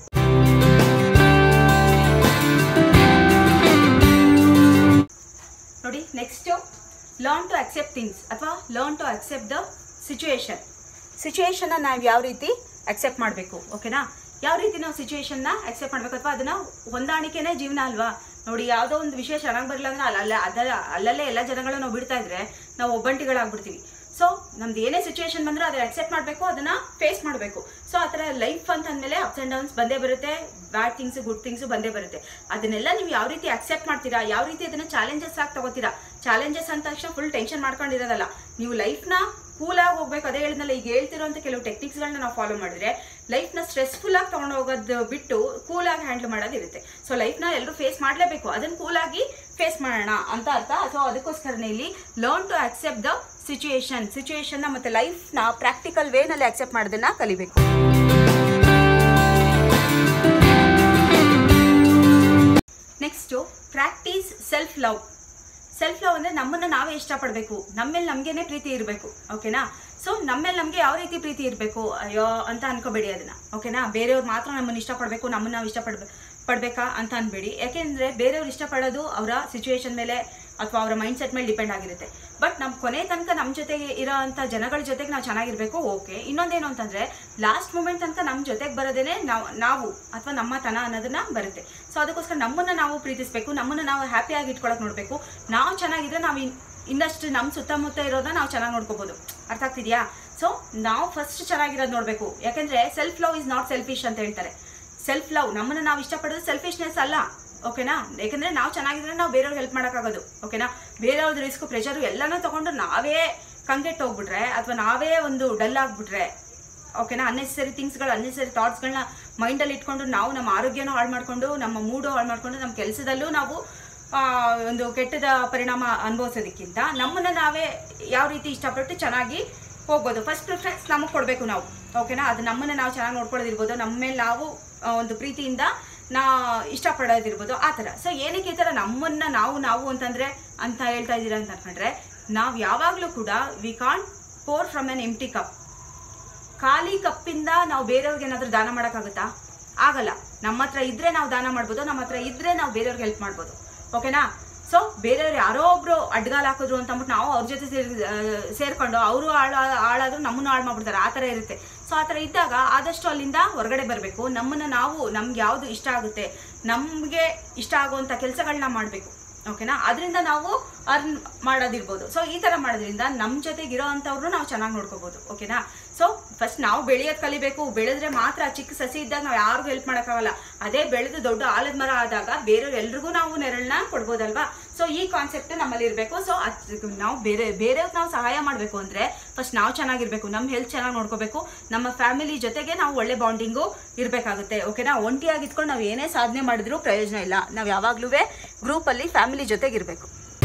ನೋಡಿ, next learn to accept things ಅಥವಾ ಲರ್ನ್ ಟು ಅಕ್ಸೆಪ್ಟ್ ದ ಸಿಚುವೇಶನ್ನ ನಾವು ಯಾವ ರೀತಿ ಅಕ್ಸೆಪ್ಟ್ ಮಾಡಬೇಕು. ಓಕೆನಾ? ಯಾವ ರೀತಿ ನಾವು ಸಿಚುವೇಶನ್ನ ಅಕ್ಸೆಪ್ಟ್ ಮಾಡಬೇಕು ಅಥವಾ ಅದನ್ನ ಹೊಂದಾಣಿಕೆನೇ ಜೀವನ ಅಲ್ವಾ. ನೋಡಿ, ಯಾವುದೋ ಒಂದು ವಿಷಯ ಚೆನ್ನಾಗಿ ಬರಲಿಲ್ಲ ಅಂದ್ರೆ ಅಲ್ಲಲ್ಲೇ ಎಲ್ಲ ಜನಗಳು ನಾವು ಬಿಡ್ತಾ ಇದ್ರೆ ನಾವು ಒಬ್ಬಂಟಿಗಳಾಗ್ಬಿಡ್ತೀವಿ. ಸೊ ನಮ್ದು ಏನೇ ಸಿಚುವೇಶನ್ ಬಂದ್ರೆ ಅದನ್ನ ಅಕ್ಸೆಪ್ಟ್ ಮಾಡಬೇಕು, ಅದನ್ನ ಫೇಸ್ ಮಾಡಬೇಕು. ಸೊ ಆ ಥರ ಲೈಫ್ ಅಂತ ಅಂದಮೇಲೆ ಅಪ್ಸ್ ಆ್ಯಂಡ್ ಡೌನ್ಸ್ ಬಂದೇ ಬರುತ್ತೆ, ಬ್ಯಾಡ್ ಥಿಂಗ್ಸ್ ಗುಡ್ ಥಿಂಗ್ಸು ಬಂದೇ ಬರುತ್ತೆ. ಅದನ್ನೆಲ್ಲ ನೀವು ಯಾವ ರೀತಿ ಅಕ್ಸೆಪ್ಟ್ ಮಾಡ್ತೀರಾ, ಯಾವ ರೀತಿ ಅದನ್ನ ಚಾಲೆಂಜಸ್ ಆಗಿ ತಗೋತೀರಾ. ಚಾಲೆಂಜಸ್ ಅಂತ ತಕ್ಷಣ ಫುಲ್ ಟೆನ್ಷನ್ ಮಾಡ್ಕೊಂಡಿರೋದಲ್ಲ, ನೀವು ಲೈಫ್ನ ಕೂಲಾಗಿ ಹೋಗ್ಬೇಕು. ಅದೇ ಹೇಳಿದ್ನಲ್ಲ, ಈಗ ಹೇಳ್ತಿರೋಂಥ ಕೆಲವು ಟೆಕ್ನಿಕ್ಸ್ಗಳನ್ನ ನಾವು ಫಾಲೋ ಮಾಡಿದ್ರೆ ಲೈಫ್ನ ಸ್ಟ್ರೆಸ್ಫುಲ್ಲಾಗಿ ತೊಗೊಂಡು ಹೋಗೋದು ಬಿಟ್ಟು ಕೂಲಾಗಿ ಹ್ಯಾಂಡಲ್ ಮಾಡೋದಿರುತ್ತೆ. ಸೊ ಲೈಫ್ನ ಎಲ್ಲರೂ ಫೇಸ್ ಮಾಡಲೇಬೇಕು, ಅದನ್ನು ಕೂಲಾಗಿ ಫೇಸ್ ಮಾಡೋಣ ಅಂತ ಅರ್ಥ. ಸೊ ಅದಕ್ಕೋಸ್ಕರನೇ ಇಲ್ಲಿ ಲರ್ನ್ ಟು ಅಕ್ಸೆಪ್ಟ್ ದ ಸಿಚುವೇಶನ್ನ ಮತ್ತು ಲೈಫ್ನ ಪ್ರಾಕ್ಟಿಕಲ್ ವೇನಲ್ಲಿ ಅಕ್ಸೆಪ್ಟ್ ಮಾಡೋದನ್ನ ಕಲಿಬೇಕು. ನೆಕ್ಸ್ಟು ಪ್ರಾಕ್ಟೀಸ್ ಸೆಲ್ಫ್ ಲವ್ ಅಂದರೆ ನಮ್ಮನ್ನು ನಾವೇ ಇಷ್ಟಪಡಬೇಕು, ನಮ್ಮೇಲೆ ನಮಗೇನೆ ಪ್ರೀತಿ ಇರಬೇಕು. ಓಕೆನಾ? ಸೊ ನಮ್ಮೇಲೆ ನಮಗೆ ಯಾವ ರೀತಿ ಪ್ರೀತಿ ಇರಬೇಕು, ಅಯ್ಯೋ ಅಂತ ಅನ್ಕೋಬೇಡಿ ಅದನ್ನ. ಓಕೆನಾ? ಬೇರೆಯವ್ರು ಮಾತ್ರ ನಮ್ಮನ್ನು ಇಷ್ಟಪಡಬೇಕು, ನಮ್ಮನ್ನು ನಾವು ಇಷ್ಟಪಡಬೇಕಾ ಅಂತ ಅನ್ಬೇಡಿ. ಯಾಕೆಂದರೆ ಬೇರೆಯವ್ರು ಇಷ್ಟಪಡೋದು ಅವರ ಸಿಚುವೇಶನ್ ಮೇಲೆ ಅಥವಾ ಅವರ ಮೈಂಡ್ ಸೆಟ್ ಮೇಲೆ ಡಿಪೆಂಡ್ ಆಗಿರುತ್ತೆ. ಬಟ್ ನಮ್ಮ ಕೊನೆ ತನಕ ನಮ್ಮ ಜೊತೆಗೆ ಇರೋ ಅಂಥ ಜನಗಳ ಜೊತೆಗೆ ನಾವು ಚೆನ್ನಾಗಿರಬೇಕು. ಓಕೆ. ಇನ್ನೊಂದೇನು ಅಂತಂದರೆ ಲಾಸ್ಟ್ ಮೂಮೆಂಟ್ ತನಕ ನಮ್ಮ ಜೊತೆಗೆ ಬರೋದೇನೆ ನಾವು ಅಥವಾ ನಮ್ಮ ತನ ಅನ್ನೋದನ್ನ ಬರುತ್ತೆ. ಸೊ ಅದಕ್ಕೋಸ್ಕರ ನಮ್ಮನ್ನು ನಾವು ಪ್ರೀತಿಸಬೇಕು, ನಮ್ಮನ್ನು ನಾವು ಹ್ಯಾಪಿಯಾಗಿ ಇಟ್ಕೊಳಕ್ಕೆ ನೋಡಬೇಕು. ನಾವು ಚೆನ್ನಾಗಿದ್ರೆ ನಾವು ಇನ್ನಷ್ಟು ನಮ್ಮ ಸುತ್ತಮುತ್ತ ಇರೋದನ್ನ ನಾವು ಚೆನ್ನಾಗಿ ನೋಡ್ಕೋಬೋದು. ಅರ್ಥ ಆಗ್ತಿದೆಯಾ? ಸೊ ನಾವು ಫಸ್ಟ್ ಚೆನ್ನಾಗಿರೋದು ನೋಡಬೇಕು. ಯಾಕೆಂದರೆ self love is not selfish ಅಂತ ಹೇಳ್ತಾರೆ. ಸೆಲ್ಫ್ ಲವ್, ನಮ್ಮನ್ನು ನಾವು ಇಷ್ಟಪಡೋದು ಸೆಲ್ಫಿಶ್ನೆಸ್ ಅಲ್ಲ. ಓಕೆನಾ? ಯಾಕಂದರೆ ನಾವು ಚೆನ್ನಾಗಿದ್ರೆ ನಾವು ಬೇರೆಯವ್ರಿಗೆ ಹೆಲ್ಪ್ ಮಾಡೋಕ್ಕಾಗೋದು. ಓಕೆನಾ? ಬೇರೆಯವ್ರದ್ದು ರಿಸ್ಕು ಪ್ರೆಷರು ಎಲ್ಲನೂ ತೊಗೊಂಡು ನಾವೇ ಕಂಗೆಟ್ಟು ಹೋಗ್ಬಿಟ್ರೆ ಅಥವಾ ನಾವೇ ಒಂದು ಡಲ್ ಆಗಿಬಿಟ್ರೆ, ಓಕೆನಾ, ಅನ್ನೆಸರಿ ಥಿಂಗ್ಸ್ಗಳು ಅನ್ನೆಸರಿ ಥಾಟ್ಸ್ಗಳನ್ನ ಮೈಂಡಲ್ಲಿ ಇಟ್ಕೊಂಡು ನಾವು ನಮ್ಮ ಆರೋಗ್ಯನೂ ಹಾಳು ಮಾಡಿಕೊಂಡು ನಮ್ಮ ಮೂಡು ಹಾಳು ಮಾಡಿಕೊಂಡು ನಮ್ಮ ಕೆಲಸದಲ್ಲೂ ನಾವು ಒಂದು ಕೆಟ್ಟದ ಪರಿಣಾಮ ಅನುಭವಿಸೋದಕ್ಕಿಂತ ನಮ್ಮನ್ನು ನಾವೇ ಯಾವ ರೀತಿ ಇಷ್ಟಪಟ್ಟು ಚೆನ್ನಾಗಿ ಹೋಗ್ಬೋದು. ಫಸ್ಟ್ ಪ್ರಿಫರೆನ್ಸ್ ನಮಗೆ ಕೊಡಬೇಕು ನಾವು. ಓಕೆನಾ? ಅದು ನಮ್ಮನ್ನು ನಾವು ಚೆನ್ನಾಗಿ ನೋಡ್ಕೊಳ್ಳೋದಿರ್ಬೋದು, ನಮ್ಮ ಮೇಲೆ ನಾವು ಒಂದು ಪ್ರೀತಿಯಿಂದ ಇಷ್ಟಪಡೋದಿರ್ಬೋದು, ಆ ಥರ. ಸೊ ಏನಕ್ಕೆ ಈ ಥರ ನಮ್ಮನ್ನು ನಾವು ಅಂತಂದರೆ ಅಂತ ಹೇಳ್ತಾ ಇದ್ದೀರಾ ಅಂತ ಅನ್ಕೊಂಡ್ರೆ, ನಾವು ಯಾವಾಗಲೂ ಕೂಡ we can't pour from an empty cup. ಖಾಲಿ ಕಪ್ಪಿಂದ ನಾವು ಬೇರೆಯವ್ರಿಗೆ ಏನಾದರೂ ದಾನ ಮಾಡೋಕ್ಕಾಗುತ್ತಾ? ಆಗಲ್ಲ. ನಮ್ಮ ಹತ್ರ ಇದ್ದರೆ ನಾವು ದಾನ ಮಾಡ್ಬೋದು, ನಮ್ಮ ಹತ್ರ ಇದ್ದರೆ ನಾವು ಬೇರೆಯವ್ರಿಗೆ ಹೆಲ್ಪ್ ಮಾಡ್ಬೋದು. ಓಕೆನಾ? ಸೊ ಬೇರೆಯವ್ರು ಯಾರೋ ಒಬ್ರು ಅಡ್ಗಾಲ್ ಹಾಕಿದ್ರು ಅಂತ ಅಂದ್ಬಿಟ್ಟು ನಾವು ಅವ್ರ ಜೊತೆ ಸೇರ್ಕೊಂಡು ಅವರು ಹಾಳಾದ್ರೂ ನಮ್ಮನ್ನು ಹಾಳು ಮಾಡ್ಬಿಡ್ತಾರೆ, ಆ ಥರ ಇರುತ್ತೆ. ಸೊ ಆ ಥರ ಇದ್ದಾಗ ಆದಷ್ಟು ಅಲ್ಲಿಂದ ಹೊರಗಡೆ ಬರಬೇಕು. ನಮ್ಮನ್ನು ನಾವು ನಮ್ಗೆ ಯಾವುದು ಇಷ್ಟ ಆಗುತ್ತೆ, ನಮಗೆ ಇಷ್ಟ ಆಗುವಂಥ ಕೆಲಸಗಳನ್ನ ಮಾಡಬೇಕು. ಓಕೆನಾ, ಅದರಿಂದ ನಾವು ಅರ್ನ್ ಮಾಡೋದಿರ್ಬೋದು. ಸೊ ಈ ಥರ ಮಾಡೋದ್ರಿಂದ ನಮ್ಮ ಜೊತೆಗೆ ಇರೋ ಅಂಥವ್ರು ನಾವು ಚೆನ್ನಾಗಿ ನೋಡ್ಕೋಬೋದು. ಓಕೆನಾ, ಸೊ ಫಸ್ಟ್ ನಾವು ಬೆಳೆಯೋದು ಕಲಿಬೇಕು. ಬೆಳೆದ್ರೆ ಮಾತ್ರ ಚಿಕ್ಕ ಸಸಿ ಇದ್ದಾಗ ನಾವು ಯಾರಿಗೂ ಹೆಲ್ಪ್ ಮಾಡೋಕ್ಕಾಗಲ್ಲ. ಅದೇ ಬೆಳೆದು ದೊಡ್ಡ ಆಲದ ಮರ ಆದಾಗ ಬೇರೆಯವ್ರು ಎಲ್ರಿಗೂ ನಾವು ನೆರಳನ್ನ ಕೊಡ್ಬೋದಲ್ವಾ. ಸೊ ಈ ಕಾನ್ಸೆಪ್ಟ್ ನಮ್ಮಲ್ಲಿ ಇರಬೇಕು. ಸೊ ನಾವು ಬೇರೆಯವ್ರಿಗೆ ನಾವು ಸಹಾಯ ಮಾಡಬೇಕು ಅಂದರೆ ಫಸ್ಟ್ ನಾವು ಚೆನ್ನಾಗಿರ್ಬೇಕು, ನಮ್ಮ ಹೆಲ್ತ್ ಚೆನ್ನಾಗಿ ನೋಡ್ಕೋಬೇಕು, ನಮ್ಮ ಫ್ಯಾಮಿಲಿ ಜೊತೆಗೆ ನಾವು ಒಳ್ಳೆ ಬಾಂಡಿಂಗು ಇರಬೇಕಾಗುತ್ತೆ. ಓಕೆನಾ, ಒಂಟಿಯಾಗಿ ಇದ್ಕೊಂಡು ನಾವು ಏನೇ ಸಾಧನೆ ಮಾಡಿದ್ರೂ ಪ್ರಯೋಜನ ಇಲ್ಲ. ನಾವು ಯಾವಾಗಲೂ ಗ್ರೂಪಲ್ಲಿ ಫ್ಯಾಮಿಲಿ ಜೊತೆಗಿರಬೇಕು.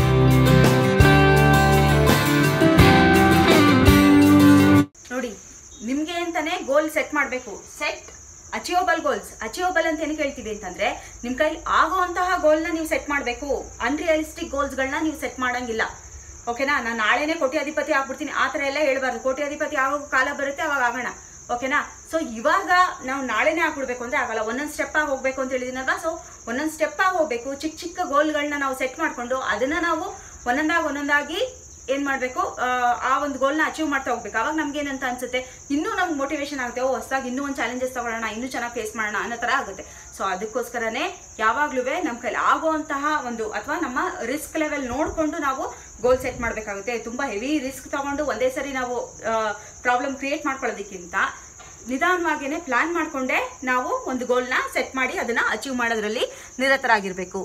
ನೋಡಿ, ನಿಮಗೆ ಅಂತಾನೆ ಗೋಲ್ ಸೆಟ್ ಮಾಡಬೇಕು. Set achievable goals. ಅಚೀವಬಲ್ ಅಂತ ಏನಕ್ಕೆ ಹೇಳ್ತೀವಿ ಅಂತಂದ್ರೆ ನಿಮ್ಮ ಕೈಲಿ ಆಗುವಂತಹ ಗೋಲ್ನ ನೀವು ಸೆಟ್ ಮಾಡಬೇಕು. ಅನ್ರಿಯಲಿಸ್ಟಿಕ್ ಗೋಲ್ಸ್ಗಳನ್ನ ನೀವು ಸೆಟ್ ಮಾಡಂಗಿಲ್ಲ. ಓಕೆನಾ, ನಾನು ನಾಳೆನೇ ಕೋಟ್ಯಾಧಿಪತಿ ಆಗ್ಬಿಡ್ತೀನಿ ಆ ಥರ ಎಲ್ಲ ಹೇಳ್ಬಾರ್ದು. ಕೋಟ್ಯಾಧಿಪತಿ ಆಗೋ ಕಾಲ ಬರುತ್ತೆ, ಅವಾಗ ಆಗೋಣ. ಓಕೆನಾ, ಸೊ ಇವಾಗ ನಾವು ನಾಳೆನೇ ಆಗ್ಬಿಡ್ಬೇಕು ಅಂದ್ರೆ ಆಗಲ್ಲ. ಒಂದೊಂದು ಸ್ಟೆಪ್ ಆಗಿ ಹೋಗ್ಬೇಕು ಅಂತ ಹೇಳಿದಿನಲ್ವಾ. ಸೊ ಒಂದೊಂದು ಸ್ಟೆಪ್ ಆಗಿ ಹೋಗ್ಬೇಕು. ಚಿಕ್ಕ ಚಿಕ್ಕ ಗೋಲ್ಗಳನ್ನ ನಾವು ಸೆಟ್ ಮಾಡಿಕೊಂಡು ಅದನ್ನ ನಾವು ಒಂದೊಂದಾಗಿ ಏನು ಮಾಡಬೇಕು, ಆ ಒಂದು ಗೋಲ್ನ ಅಚೀವ್ ಮಾಡ್ತಾ ಹೋಗ್ಬೇಕು. ಅವಾಗ ನಮ್ಗೆ ಏನಂತ ಅನ್ಸುತ್ತೆ, ಇನ್ನೂ ನಮ್ಗೆ ಮೋಟಿವೇಶನ್ ಆಗುತ್ತೆ. ಹೊಸದಾಗಿ ಇನ್ನೂ ಒಂದು ಚಾಲೆಂಜಸ್ ತಗೊಳ್ಳೋಣ, ಇನ್ನೂ ಚೆನ್ನಾಗಿ ಫೇಸ್ ಮಾಡೋಣ ಅನ್ನೋ ಥರ ಆಗುತ್ತೆ. ಸೊ ಅದಕ್ಕೋಸ್ಕರನೇ ಯಾವಾಗಲೂ ನಮ್ಮ ಕೈಲಿ ಆಗುವಂತಹ ಒಂದು ಅಥವಾ ನಮ್ಮ ರಿಸ್ಕ್ ಲೆವೆಲ್ ನೋಡಿಕೊಂಡು ನಾವು ಗೋಲ್ ಸೆಟ್ ಮಾಡಬೇಕಾಗುತ್ತೆ. ತುಂಬ ಹೆವಿ ರಿಸ್ಕ್ ತಗೊಂಡು ಒಂದೇ ಸರಿ ನಾವು ಪ್ರಾಬ್ಲಮ್ ಕ್ರಿಯೇಟ್ ಮಾಡ್ಕೊಳ್ಳೋದಕ್ಕಿಂತ ನಿಧಾನವಾಗಿಯೇ ಪ್ಲಾನ್ ಮಾಡಿಕೊಂಡೇ ನಾವು ಒಂದು ಗೋಲ್ನ ಸೆಟ್ ಮಾಡಿ ಅದನ್ನು ಅಚೀವ್ ಮಾಡೋದ್ರಲ್ಲಿ ನಿರತರಾಗಿರಬೇಕು.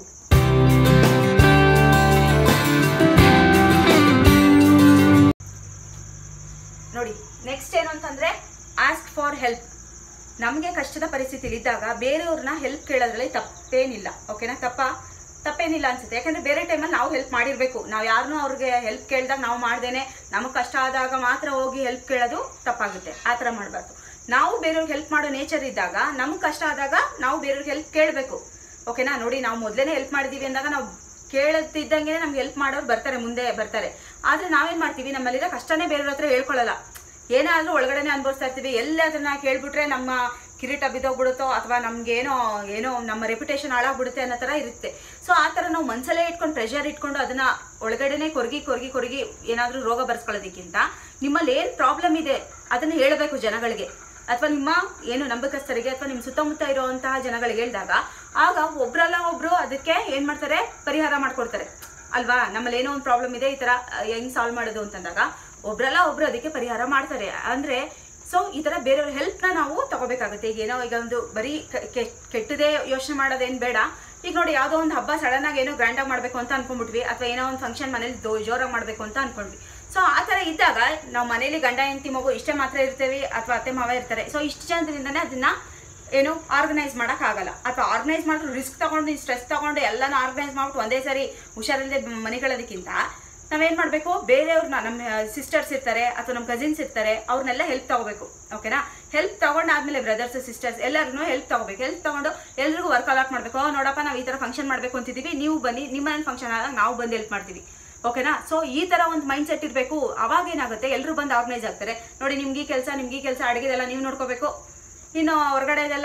ನೋಡಿ, ನೆಕ್ಸ್ಟ್ ಏನು ಅಂತಂದ್ರೆ ಆಸ್ಕ್ ಫಾರ್ ಹೆಲ್ಪ್. ನಮಗೆ ಕಷ್ಟದ ಪರಿಸ್ಥಿತಿಲಿ ಇದ್ದಾಗ ಬೇರೆಯವ್ರನ್ನ ಹೆಲ್ಪ್ ಕೇಳೋದ್ರಲ್ಲಿ ತಪ್ಪೇನಿಲ್ಲ. ಓಕೆನಾ, ತಪ್ಪೇನಿಲ್ಲ ಅನ್ಸುತ್ತೆ. ಯಾಕಂದ್ರೆ ಬೇರೆ ಟೈಮಲ್ಲಿ ನಾವು ಹೆಲ್ಪ್ ಮಾಡಿರ್ಬೇಕು. ನಾವು ಯಾರನ್ನೂ ಅವ್ರಿಗೆ ಹೆಲ್ಪ್ ಕೇಳಿದಾಗ ನಾವು ಮಾಡ್ದೇನೆ ನಮಗೆ ಕಷ್ಟ ಆದಾಗ ಮಾತ್ರ ಹೋಗಿ ಹೆಲ್ಪ್ ಕೇಳೋದು ತಪ್ಪಾಗುತ್ತೆ. ಆ ಥರ ಮಾಡಬಾರ್ದು. ನಾವು ಬೇರೆಯವ್ರಿಗೆ ಹೆಲ್ಪ್ ಮಾಡೋ ನೇಚರ್ ಇದ್ದಾಗ ನಮ್ಗೆ ಕಷ್ಟ ಆದಾಗ ನಾವು ಬೇರೆಯವ್ರಿಗೆ ಹೆಲ್ಪ್ ಕೇಳಬೇಕು. ಓಕೆನಾ, ನೋಡಿ, ನಾವು ಮೊದಲೇನೆ ಹೆಲ್ಪ್ ಮಾಡಿದೀವಿ ಅಂದಾಗ ನಾವು ಕೇಳುತ್ತಿದ್ದಂಗೆ ನಮ್ಗೆ ಹೆಲ್ಪ್ ಮಾಡೋರು ಬರ್ತಾರೆ, ಮುಂದೆ ಬರ್ತಾರೆ. ಆದರೆ ನಾವೇನು ಮಾಡ್ತೀವಿ, ನಮ್ಮಲ್ಲಿರೋ ಕಷ್ಟನೇ ಬೇರೆಯವ್ರ ಹತ್ರ ಹೇಳ್ಕೊಳ್ಳಲ್ಲ. ಏನಾದರೂ ಒಳಗಡೆನೆ ಅನುಭವಿಸ್ತಾ ಇರ್ತೀವಿ. ಎಲ್ಲ ಅದನ್ನ ಕೇಳ್ಬಿಟ್ರೆ ನಮ್ಮ ಕಿರೀಟ ಬಿದ್ದೋಗ್ಬಿಡುತ್ತೋ ಅಥವಾ ನಮ್ಗೇನೋ ನಮ್ಮ ರೆಪ್ಯುಟೇಷನ್ ಹಾಳಾಗ್ಬಿಡುತ್ತೆ ಅನ್ನೋ ಥರ ಇರುತ್ತೆ. ಸೊ ಆ ಥರ ನಾವು ಮನಸ್ಸಲ್ಲೇ ಇಟ್ಕೊಂಡು ಪ್ರೆಷರ್ ಇಟ್ಕೊಂಡು ಅದನ್ನ ಒಳಗಡೆನೆ ಕೊರಗಿ ಏನಾದರೂ ರೋಗ ಬರ್ಸ್ಕೊಳ್ಳೋದಕ್ಕಿಂತ ನಿಮ್ಮಲ್ಲಿ ಏನು ಪ್ರಾಬ್ಲಮ್ ಇದೆ ಅದನ್ನು ಹೇಳಬೇಕು ಜನಗಳಿಗೆ, ಅಥವಾ ನಿಮ್ಮ ಏನು ನಂಬಿಕಸ್ಥರಿಗೆ ಅಥವಾ ನಿಮ್ಮ ಸುತ್ತಮುತ್ತ ಇರುವಂತಹ ಜನಗಳಿಗೆ ಹೇಳಿದಾಗ ಆಗ ಒಬ್ರಲ್ಲ ಒಬ್ರು ಅದಕ್ಕೆ ಏನು ಮಾಡ್ತಾರೆ, ಪರಿಹಾರ ಮಾಡ್ಕೊಡ್ತಾರೆ ಅಲ್ವಾ. ನಮ್ಮಲ್ಲಿ ಏನೋ ಒಂದು ಪ್ರಾಬ್ಲಮ್ ಇದೆ, ಈ ಥರ ಹೆಂಗೆ ಸಾಲ್ವ್ ಮಾಡೋದು ಅಂತಂದಾಗ ಒಬ್ರಲ್ಲ ಒಬ್ರು ಅದಕ್ಕೆ ಪರಿಹಾರ ಮಾಡ್ತಾರೆ. ಅಂದರೆ ಸೊ ಈ ಥರ ಬೇರೆಯವ್ರ ಹೆಲ್ಪ್ನ ನಾವು ತಗೋಬೇಕಾಗುತ್ತೆ. ಈಗ ಒಂದು ಬರೀ ಕೆಟ್ಟದೇ ಯೋಚನೆ ಮಾಡೋದೇನು ಬೇಡ. ಈಗ ನೋಡಿ, ಯಾವುದೋ ಒಂದು ಹಬ್ಬ ಸಡನ್ನಾಗಿ ಏನೋ ಗ್ರ್ಯಾಂಡಾಗಿ ಮಾಡಬೇಕು ಅಂತ ಅನ್ಕೊಂಡ್ಬಿಟ್ವಿ, ಅಥವಾ ಏನೋ ಒಂದು ಫಂಕ್ಷನ್ ಮನೇಲಿ ಜೋರಾಗಿ ಮಾಡಬೇಕು ಅಂತ ಅನ್ಕೊಂಡ್ವಿ. ಸೊ ಆ ಥರ ಇದ್ದಾಗ ನಾವು ಮನೇಲಿ ಗಂಡ ಹೆಂಡತಿ ಮಗು ಇಷ್ಟೇ ಮಾತ್ರ ಇರ್ತೀವಿ, ಅಥವಾ ಅತ್ತೆ ಮಾವ ಇರ್ತಾರೆ. ಸೊ ಇಷ್ಟು ಜನರಿಂದನೇ ಅದನ್ನ ಏನು ಆರ್ಗನೈಸ್ ಮಾಡೋಕ್ಕಾಗಲ್ಲ. ಅಥವಾ ಆರ್ಗನೈಸ್ ಮಾಡಿದ್ರು ರಿಸ್ಕ್ ತಗೊಂಡು ಸ್ಟ್ರೆಸ್ ತಗೊಂಡು ಎಲ್ಲನೂ ಆರ್ಗನೈಸ್ ಮಾಡ್ಬಿಟ್ಟು ಒಂದೇ ಸರಿ ಹುಷಾರಿಲ್ಲದೆ ಮನೆಗಳೋದಕ್ಕಿಂತ ನಾವೇನು ಮಾಡಬೇಕು, ಬೇರೆಯವ್ರನ್ನ ನಮ್ಮ ಸಿಸ್ಟರ್ಸ್ ಇರ್ತಾರೆ ಅಥವಾ ನಮ್ಮ ಕಸಿನ್ಸ್ ಇರ್ತಾರೆ, ಅವ್ರನ್ನೆಲ್ಲ ಹೆಲ್ಪ್ ತಗೋಬೇಕು. ಓಕೆನಾ, ಹೆಲ್ಪ್ ತಗೊಂಡಾದ್ಮೇಲೆ ಬ್ರದರ್ಸ್ ಸಿಸ್ಟರ್ಸ್ ಎಲ್ಲರಿಗೂ ಹೆಲ್ಪ್ ತಗೋಬೇಕು. ಹೆಲ್ಪ್ ತಗೊಂಡು ಎಲ್ರಿಗೂ ವರ್ಕ್ ಅಲಾಟ್ ಮಾಡಬೇಕು. ನೋಡಪ್ಪ, ನಾವು ಈ ಥರ ಫಂಕ್ಷನ್ ಮಾಡಬೇಕು ಅಂತಿದ್ದೀವಿ, ನೀವು ಬನ್ನಿ, ನಿಮ್ಮ ಮನೇಲಿ ಫಂಕ್ಷನ್ ಆದಾಗ ನಾವು ಬಂದು ಹೆಲ್ಪ್ ಮಾಡ್ತೀವಿ. ಓಕೆನಾ, ಸೊ ಈ ಥರ ಒಂದು ಮೈಂಡ್ ಸೆಟ್ ಇರಬೇಕು. ಅವಾಗ ಏನಾಗುತ್ತೆ, ಎಲ್ಲರೂ ಬಂದು ಆರ್ಗನೈಸ್ ಆಗ್ತಾರೆ. ನೋಡಿ, ನಿಮ್ಗೆ ಕೆಲಸ ಅಡುಗೆದೆಲ್ಲ ನೀವು ನೋಡ್ಕೋಬೇಕು, ಇನ್ನು ಹೊರಗಡೆದೆಲ್ಲ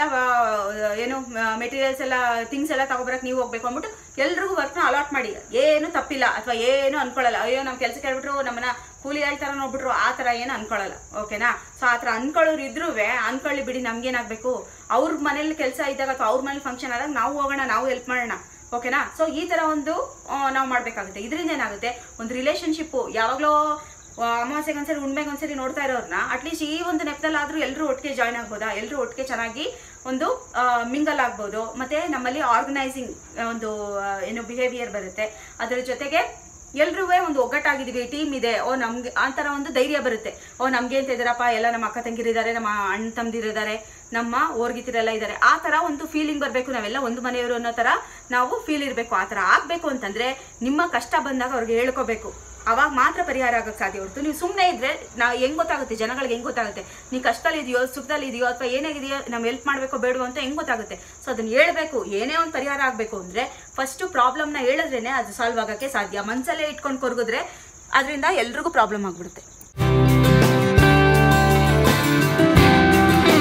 ಏನು ಮೆಟೀರಿಯಲ್ಸ್ ಎಲ್ಲ ಥಿಂಗ್ಸ್ ಎಲ್ಲ ತಗೊಬರಕ್ಕೆ ನೀವು ಹೋಗ್ಬೇಕು ಅಂದ್ಬಿಟ್ಟು ಎಲ್ರಿಗೂ ವರ್ಕ್ನ ಅಲಾಟ್ ಮಾಡಿ. ಏನು ತಪ್ಪಿಲ್ಲ, ಅಥವಾ ಏನು ಅನ್ಕೊಳ್ಳಲ್ಲ. ಅಯ್ಯೋ ನಮ್ಮ ಕೆಲಸ ಕೇಳ್ಬಿಟ್ರು ನಮ್ಮನ್ನ ಕೂಲಿ ಹೇಳ್ತಾರ ನೋಡ್ಬಿಟ್ರು ಆ ಥರ ಏನು ಅನ್ಕೊಳ್ಳಲ್ಲ. ಓಕೆನಾ, ಸೊ ಆ ಥರ ಅನ್ಕೊಳ್ಳೋರು ಇದ್ರೂ ಅನ್ಕೊಳ್ಳಿ ಬಿಡಿ. ನಮ್ಗೇನಾಗಬೇಕು, ಅವ್ರ ಮನೇಲಿ ಕೆಲಸ ಇದ್ದಾಗ ಅಥವಾ ಅವ್ರ ಮನೇಲಿ ಫಂಕ್ಷನ್ ಆದಾಗ ನಾವು ಹೋಗೋಣ, ನಾವು ಹೆಲ್ಪ್ ಮಾಡೋಣ. ಓಕೆನಾ, ಸೊ ಈ ಥರ ಒಂದು ನಾವು ಮಾಡಬೇಕಾಗುತ್ತೆ. ಇದರಿಂದ ಏನಾಗುತ್ತೆ, ಒಂದು ರಿಲೇಷನ್ಶಿಪ್ಪು ಯಾವಾಗಲೂ ಅಮಾವಾಸ್ಯೆಗೆ ಒಂದ್ಸರಿ ಹುಣ್ಮೆಗೆ ಒಂದ್ಸರಿ ನೋಡ್ತಾ ಇರೋರನ್ನ ಅಟ್ಲೀಸ್ಟ್ ಈ ಒಂದು ನೆಪದಲ್ಲಾದರೂ ಎಲ್ಲರೂ ಒಟ್ಟಿಗೆ ಜಾಯ್ನ್ ಆಗ್ಬೋದಾ, ಎಲ್ಲರೂ ಒಟ್ಟಿಗೆ ಚೆನ್ನಾಗಿ ಒಂದು ಮಿಂಗಲ್ ಆಗ್ಬೋದು. ಮತ್ತು ನಮ್ಮಲ್ಲಿ ಆರ್ಗನೈಸಿಂಗ್ ಒಂದು ಏನು ಬಿಹೇವಿಯರ್ ಬರುತ್ತೆ. ಅದರ ಜೊತೆಗೆ ಎಲ್ರೂ ಒಂದು ಒಗ್ಗಟ್ಟಾಗಿದ್ದೀವಿ, ಟೀಮ್ ಇದೆ, ನಮ್ಗೆ ಆ ಥರ ಒಂದು ಧೈರ್ಯ ಬರುತ್ತೆ. ನಮ್ಗೆ ಅಂತ ಇದ್ದಾರಪ್ಪ, ಎಲ್ಲ ನಮ್ಮ ಅಕ್ಕ ತಂಗಿರಿದ್ದಾರೆ, ನಮ್ಮ ಅಣ್ಣ ತಮ್ಮದಿರಿದ್ದಾರೆ, ನಮ್ಮ ಓರ್ಗಿತಿರೆಲ್ಲ ಇದ್ದಾರೆ. ಆ ಥರ ಒಂದು ಫೀಲಿಂಗ್ ಬರಬೇಕು. ನಾವೆಲ್ಲ ಒಂದು ಮನೆಯವರು ಅನ್ನೋ ಥರ ನಾವು ಫೀಲ್ ಇರಬೇಕು. ಆ ಥರ ಆಗಬೇಕು ಅಂತಂದರೆ ನಿಮ್ಮ ಕಷ್ಟ ಬಂದಾಗ ಅವ್ರಿಗೆ ಹೇಳ್ಕೋಬೇಕು. ಅವಾಗ ಮಾತ್ರ ಪರಿಹಾರ ಆಗೋಕ್ಕೆ ಸಾಧ್ಯ. ಹೊರತು ನೀವು ಸುಮ್ಮನೆ ಇದ್ದರೆ ಹೆಂಗೆ ಗೊತ್ತಾಗುತ್ತೆ, ಜನಗಳಿಗೆ ಹೆಂಗೆ ಗೊತ್ತಾಗುತ್ತೆ ನೀವು ಕಷ್ಟದಲ್ಲಿ ಇದೆಯೋ ಸುಖದಲ್ಲಿ ಇದೆಯೋ ಅಥವಾ ಏನಾಗಿದೆಯೋ, ನಾವು ಹೆಲ್ಪ್ ಮಾಡಬೇಕೋ ಬೇಡವೋ ಅಂತ ಹೆಂಗೆ ಗೊತ್ತಾಗುತ್ತೆ. ಸೊ ಅದನ್ನು ಹೇಳಬೇಕು. ಏನೇ ಒಂದು ಪರಿಹಾರ ಆಗಬೇಕು ಅಂದರೆ ಫಸ್ಟು ಪ್ರಾಬ್ಲಮ್ನ ಹೇಳಿದ್ರೇ ಅದು ಸಾಲ್ವ್ ಆಗೋಕ್ಕೆ ಸಾಧ್ಯ. ಮನಸ್ಸಲ್ಲೇ ಇಟ್ಕೊಂಡು ಕೊರಗಿದ್ರೆ ಅದರಿಂದ ಎಲ್ರಿಗೂ ಪ್ರಾಬ್ಲಮ್ ಆಗಿಬಿಡುತ್ತೆ.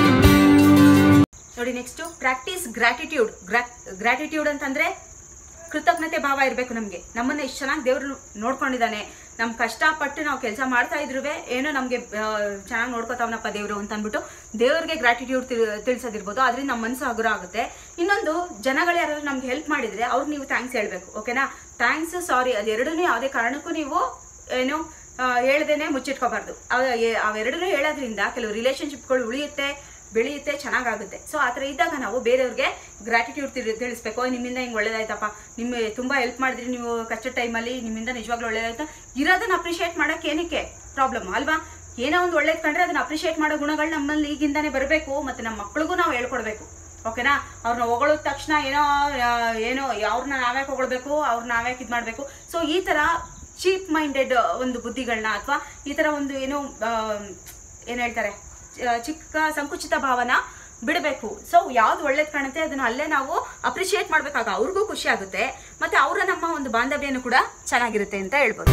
ನೋಡಿ, ನೆಕ್ಸ್ಟು ಪ್ರಾಕ್ಟೀಸ್ ಗ್ರ್ಯಾಟಿಟ್ಯೂಡ್. ಗ್ರ್ಯಾಟಿಟ್ಯೂಡ್ ಅಂತಂದರೆ ಕೃತಜ್ಞತೆ ಭಾವ ಇರಬೇಕು ನಮಗೆ. ನಮ್ಮನ್ನ ಇಷ್ಟು ಚೆನ್ನಾಗಿ ದೇವ್ರು ನೋಡ್ಕೊಂಡಿದ್ದಾನೆ, ನಮ್ಮ ಕಷ್ಟಪಟ್ಟು ನಾವು ಕೆಲಸ ಮಾಡ್ತಾ ಇದ್ರೂ ಏನೋ ನಮಗೆ ಚೆನ್ನಾಗಿ ನೋಡ್ಕೋತಾವನಪ್ಪ ದೇವರು ಅಂತ ಅಂದ್ಬಿಟ್ಟು ದೇವ್ರಿಗೆ ಗ್ರಾಟಿಟ್ಯೂಡ್ ತಿಳಿಸೋದಿರ್ಬೋದು. ಅದರಿಂದ ನಮ್ಮ ಮನಸ್ಸು ಹಗುರ ಆಗುತ್ತೆ. ಇನ್ನೊಂದು, ಜನಗಳು ಯಾರಾದ್ರೂ ನಮ್ಗೆ ಹೆಲ್ಪ್ ಮಾಡಿದ್ರೆ ಅವ್ರಿಗೆ ನೀವು ಥ್ಯಾಂಕ್ಸ್ ಹೇಳ್ಬೇಕು. ಓಕೆನಾ? ಥ್ಯಾಂಕ್ಸ್, ಸಾರಿ, ಅದೆರಡೂ ಯಾವುದೇ ಕಾರಣಕ್ಕೂ ನೀವು ಏನು ಹೇಳ್ದೇನೆ ಮುಚ್ಚಿಟ್ಕೋಬಾರ್ದು. ಅವೆರಡೂ ಹೇಳೋದ್ರಿಂದ ಕೆಲವು ರಿಲೇಶನ್ಶಿಪ್ಗಳು ಉಳಿಯುತ್ತೆ, ಬೆಳೆಯುತ್ತೆ, ಚೆನ್ನಾಗಾಗುತ್ತೆ. ಸೊ ಆ ಥರ ಇದ್ದಾಗ ನಾವು ಬೇರೆಯವ್ರಿಗೆ ಗ್ರಾಟಿಟ್ಯೂಡ್ ತಿಳಿಸ್ಬೇಕು. ನಿಮ್ಮಿಂದ ಹಿಂಗೆ ಒಳ್ಳೇದಾಯ್ತಪ್ಪ, ನಿಮ್ಮ ತುಂಬ ಹೆಲ್ಪ್ ಮಾಡಿದ್ರಿ ನೀವು ಕಷ್ಟ ಟೈಮಲ್ಲಿ, ನಿಮ್ಮಿಂದ ನಿಜವಾಗ್ಲೂ ಒಳ್ಳೇದಾಯ್ತು. ಇರೋದನ್ನ ಅಪ್ರಿಷಿಯೇಟ್ ಮಾಡೋಕ್ಕೆ ಏನಕ್ಕೆ ಪ್ರಾಬ್ಲಮ್ ಅಲ್ವಾ? ಏನೋ ಒಂದು ಒಳ್ಳೇದು ಕಂಡ್ರೆ ಅದನ್ನ ಅಪ್ರಿಷಿಯೇಟ್ ಮಾಡೋ ಗುಣಗಳು ನಮ್ಮಲ್ಲಿ ಈಗಿಂದಾನೇ ಬರಬೇಕು. ಮತ್ತು ನಮ್ಮ ಮಕ್ಳಿಗೂ ನಾವು ಹೇಳ್ಕೊಡ್ಬೇಕು. ಓಕೆನಾ? ಅವ್ರನ್ನ ಹೊಗಳಿದ ತಕ್ಷಣ ಏನೋ ಅವ್ರನ್ನ ನಾವ್ಯಾಕೆ ಹೊಗಳ್ಬೇಕು, ಅವ್ರನ್ನ ನಾವ್ಯಾಕೆ ಇದು ಮಾಡಬೇಕು. ಸೊ ಈ ಥರ ಚೀಪ್ ಮೈಂಡೆಡ್ ಒಂದು ಬುದ್ಧಿಗಳನ್ನ ಅಥವಾ ಈ ಥರ ಒಂದು ಏನು ಹೇಳ್ತಾರೆ ಚಿಕ್ಕ ಸಂಕುಚಿತ ಭಾವನ ಬಿಡಬೇಕು. ಸೊ ಯಾವ್ದು ಒಳ್ಳೇದು ಕಾಣುತ್ತೆ ಅದನ್ನ ಅಲ್ಲೇ ನಾವು ಅಪ್ರಿಷಿಯೇಟ್ ಮಾಡ್ಬೇಕಾಗ ಅವ್ರಿಗೂ ಖುಷಿ ಆಗುತ್ತೆ, ಮತ್ತೆ ಅವರ ನಮ್ಮ ಒಂದು ಬಾಂಧವ್ಯನೂ ಕೂಡ ಚೆನ್ನಾಗಿರುತ್ತೆ ಅಂತ ಹೇಳ್ಬೋದು.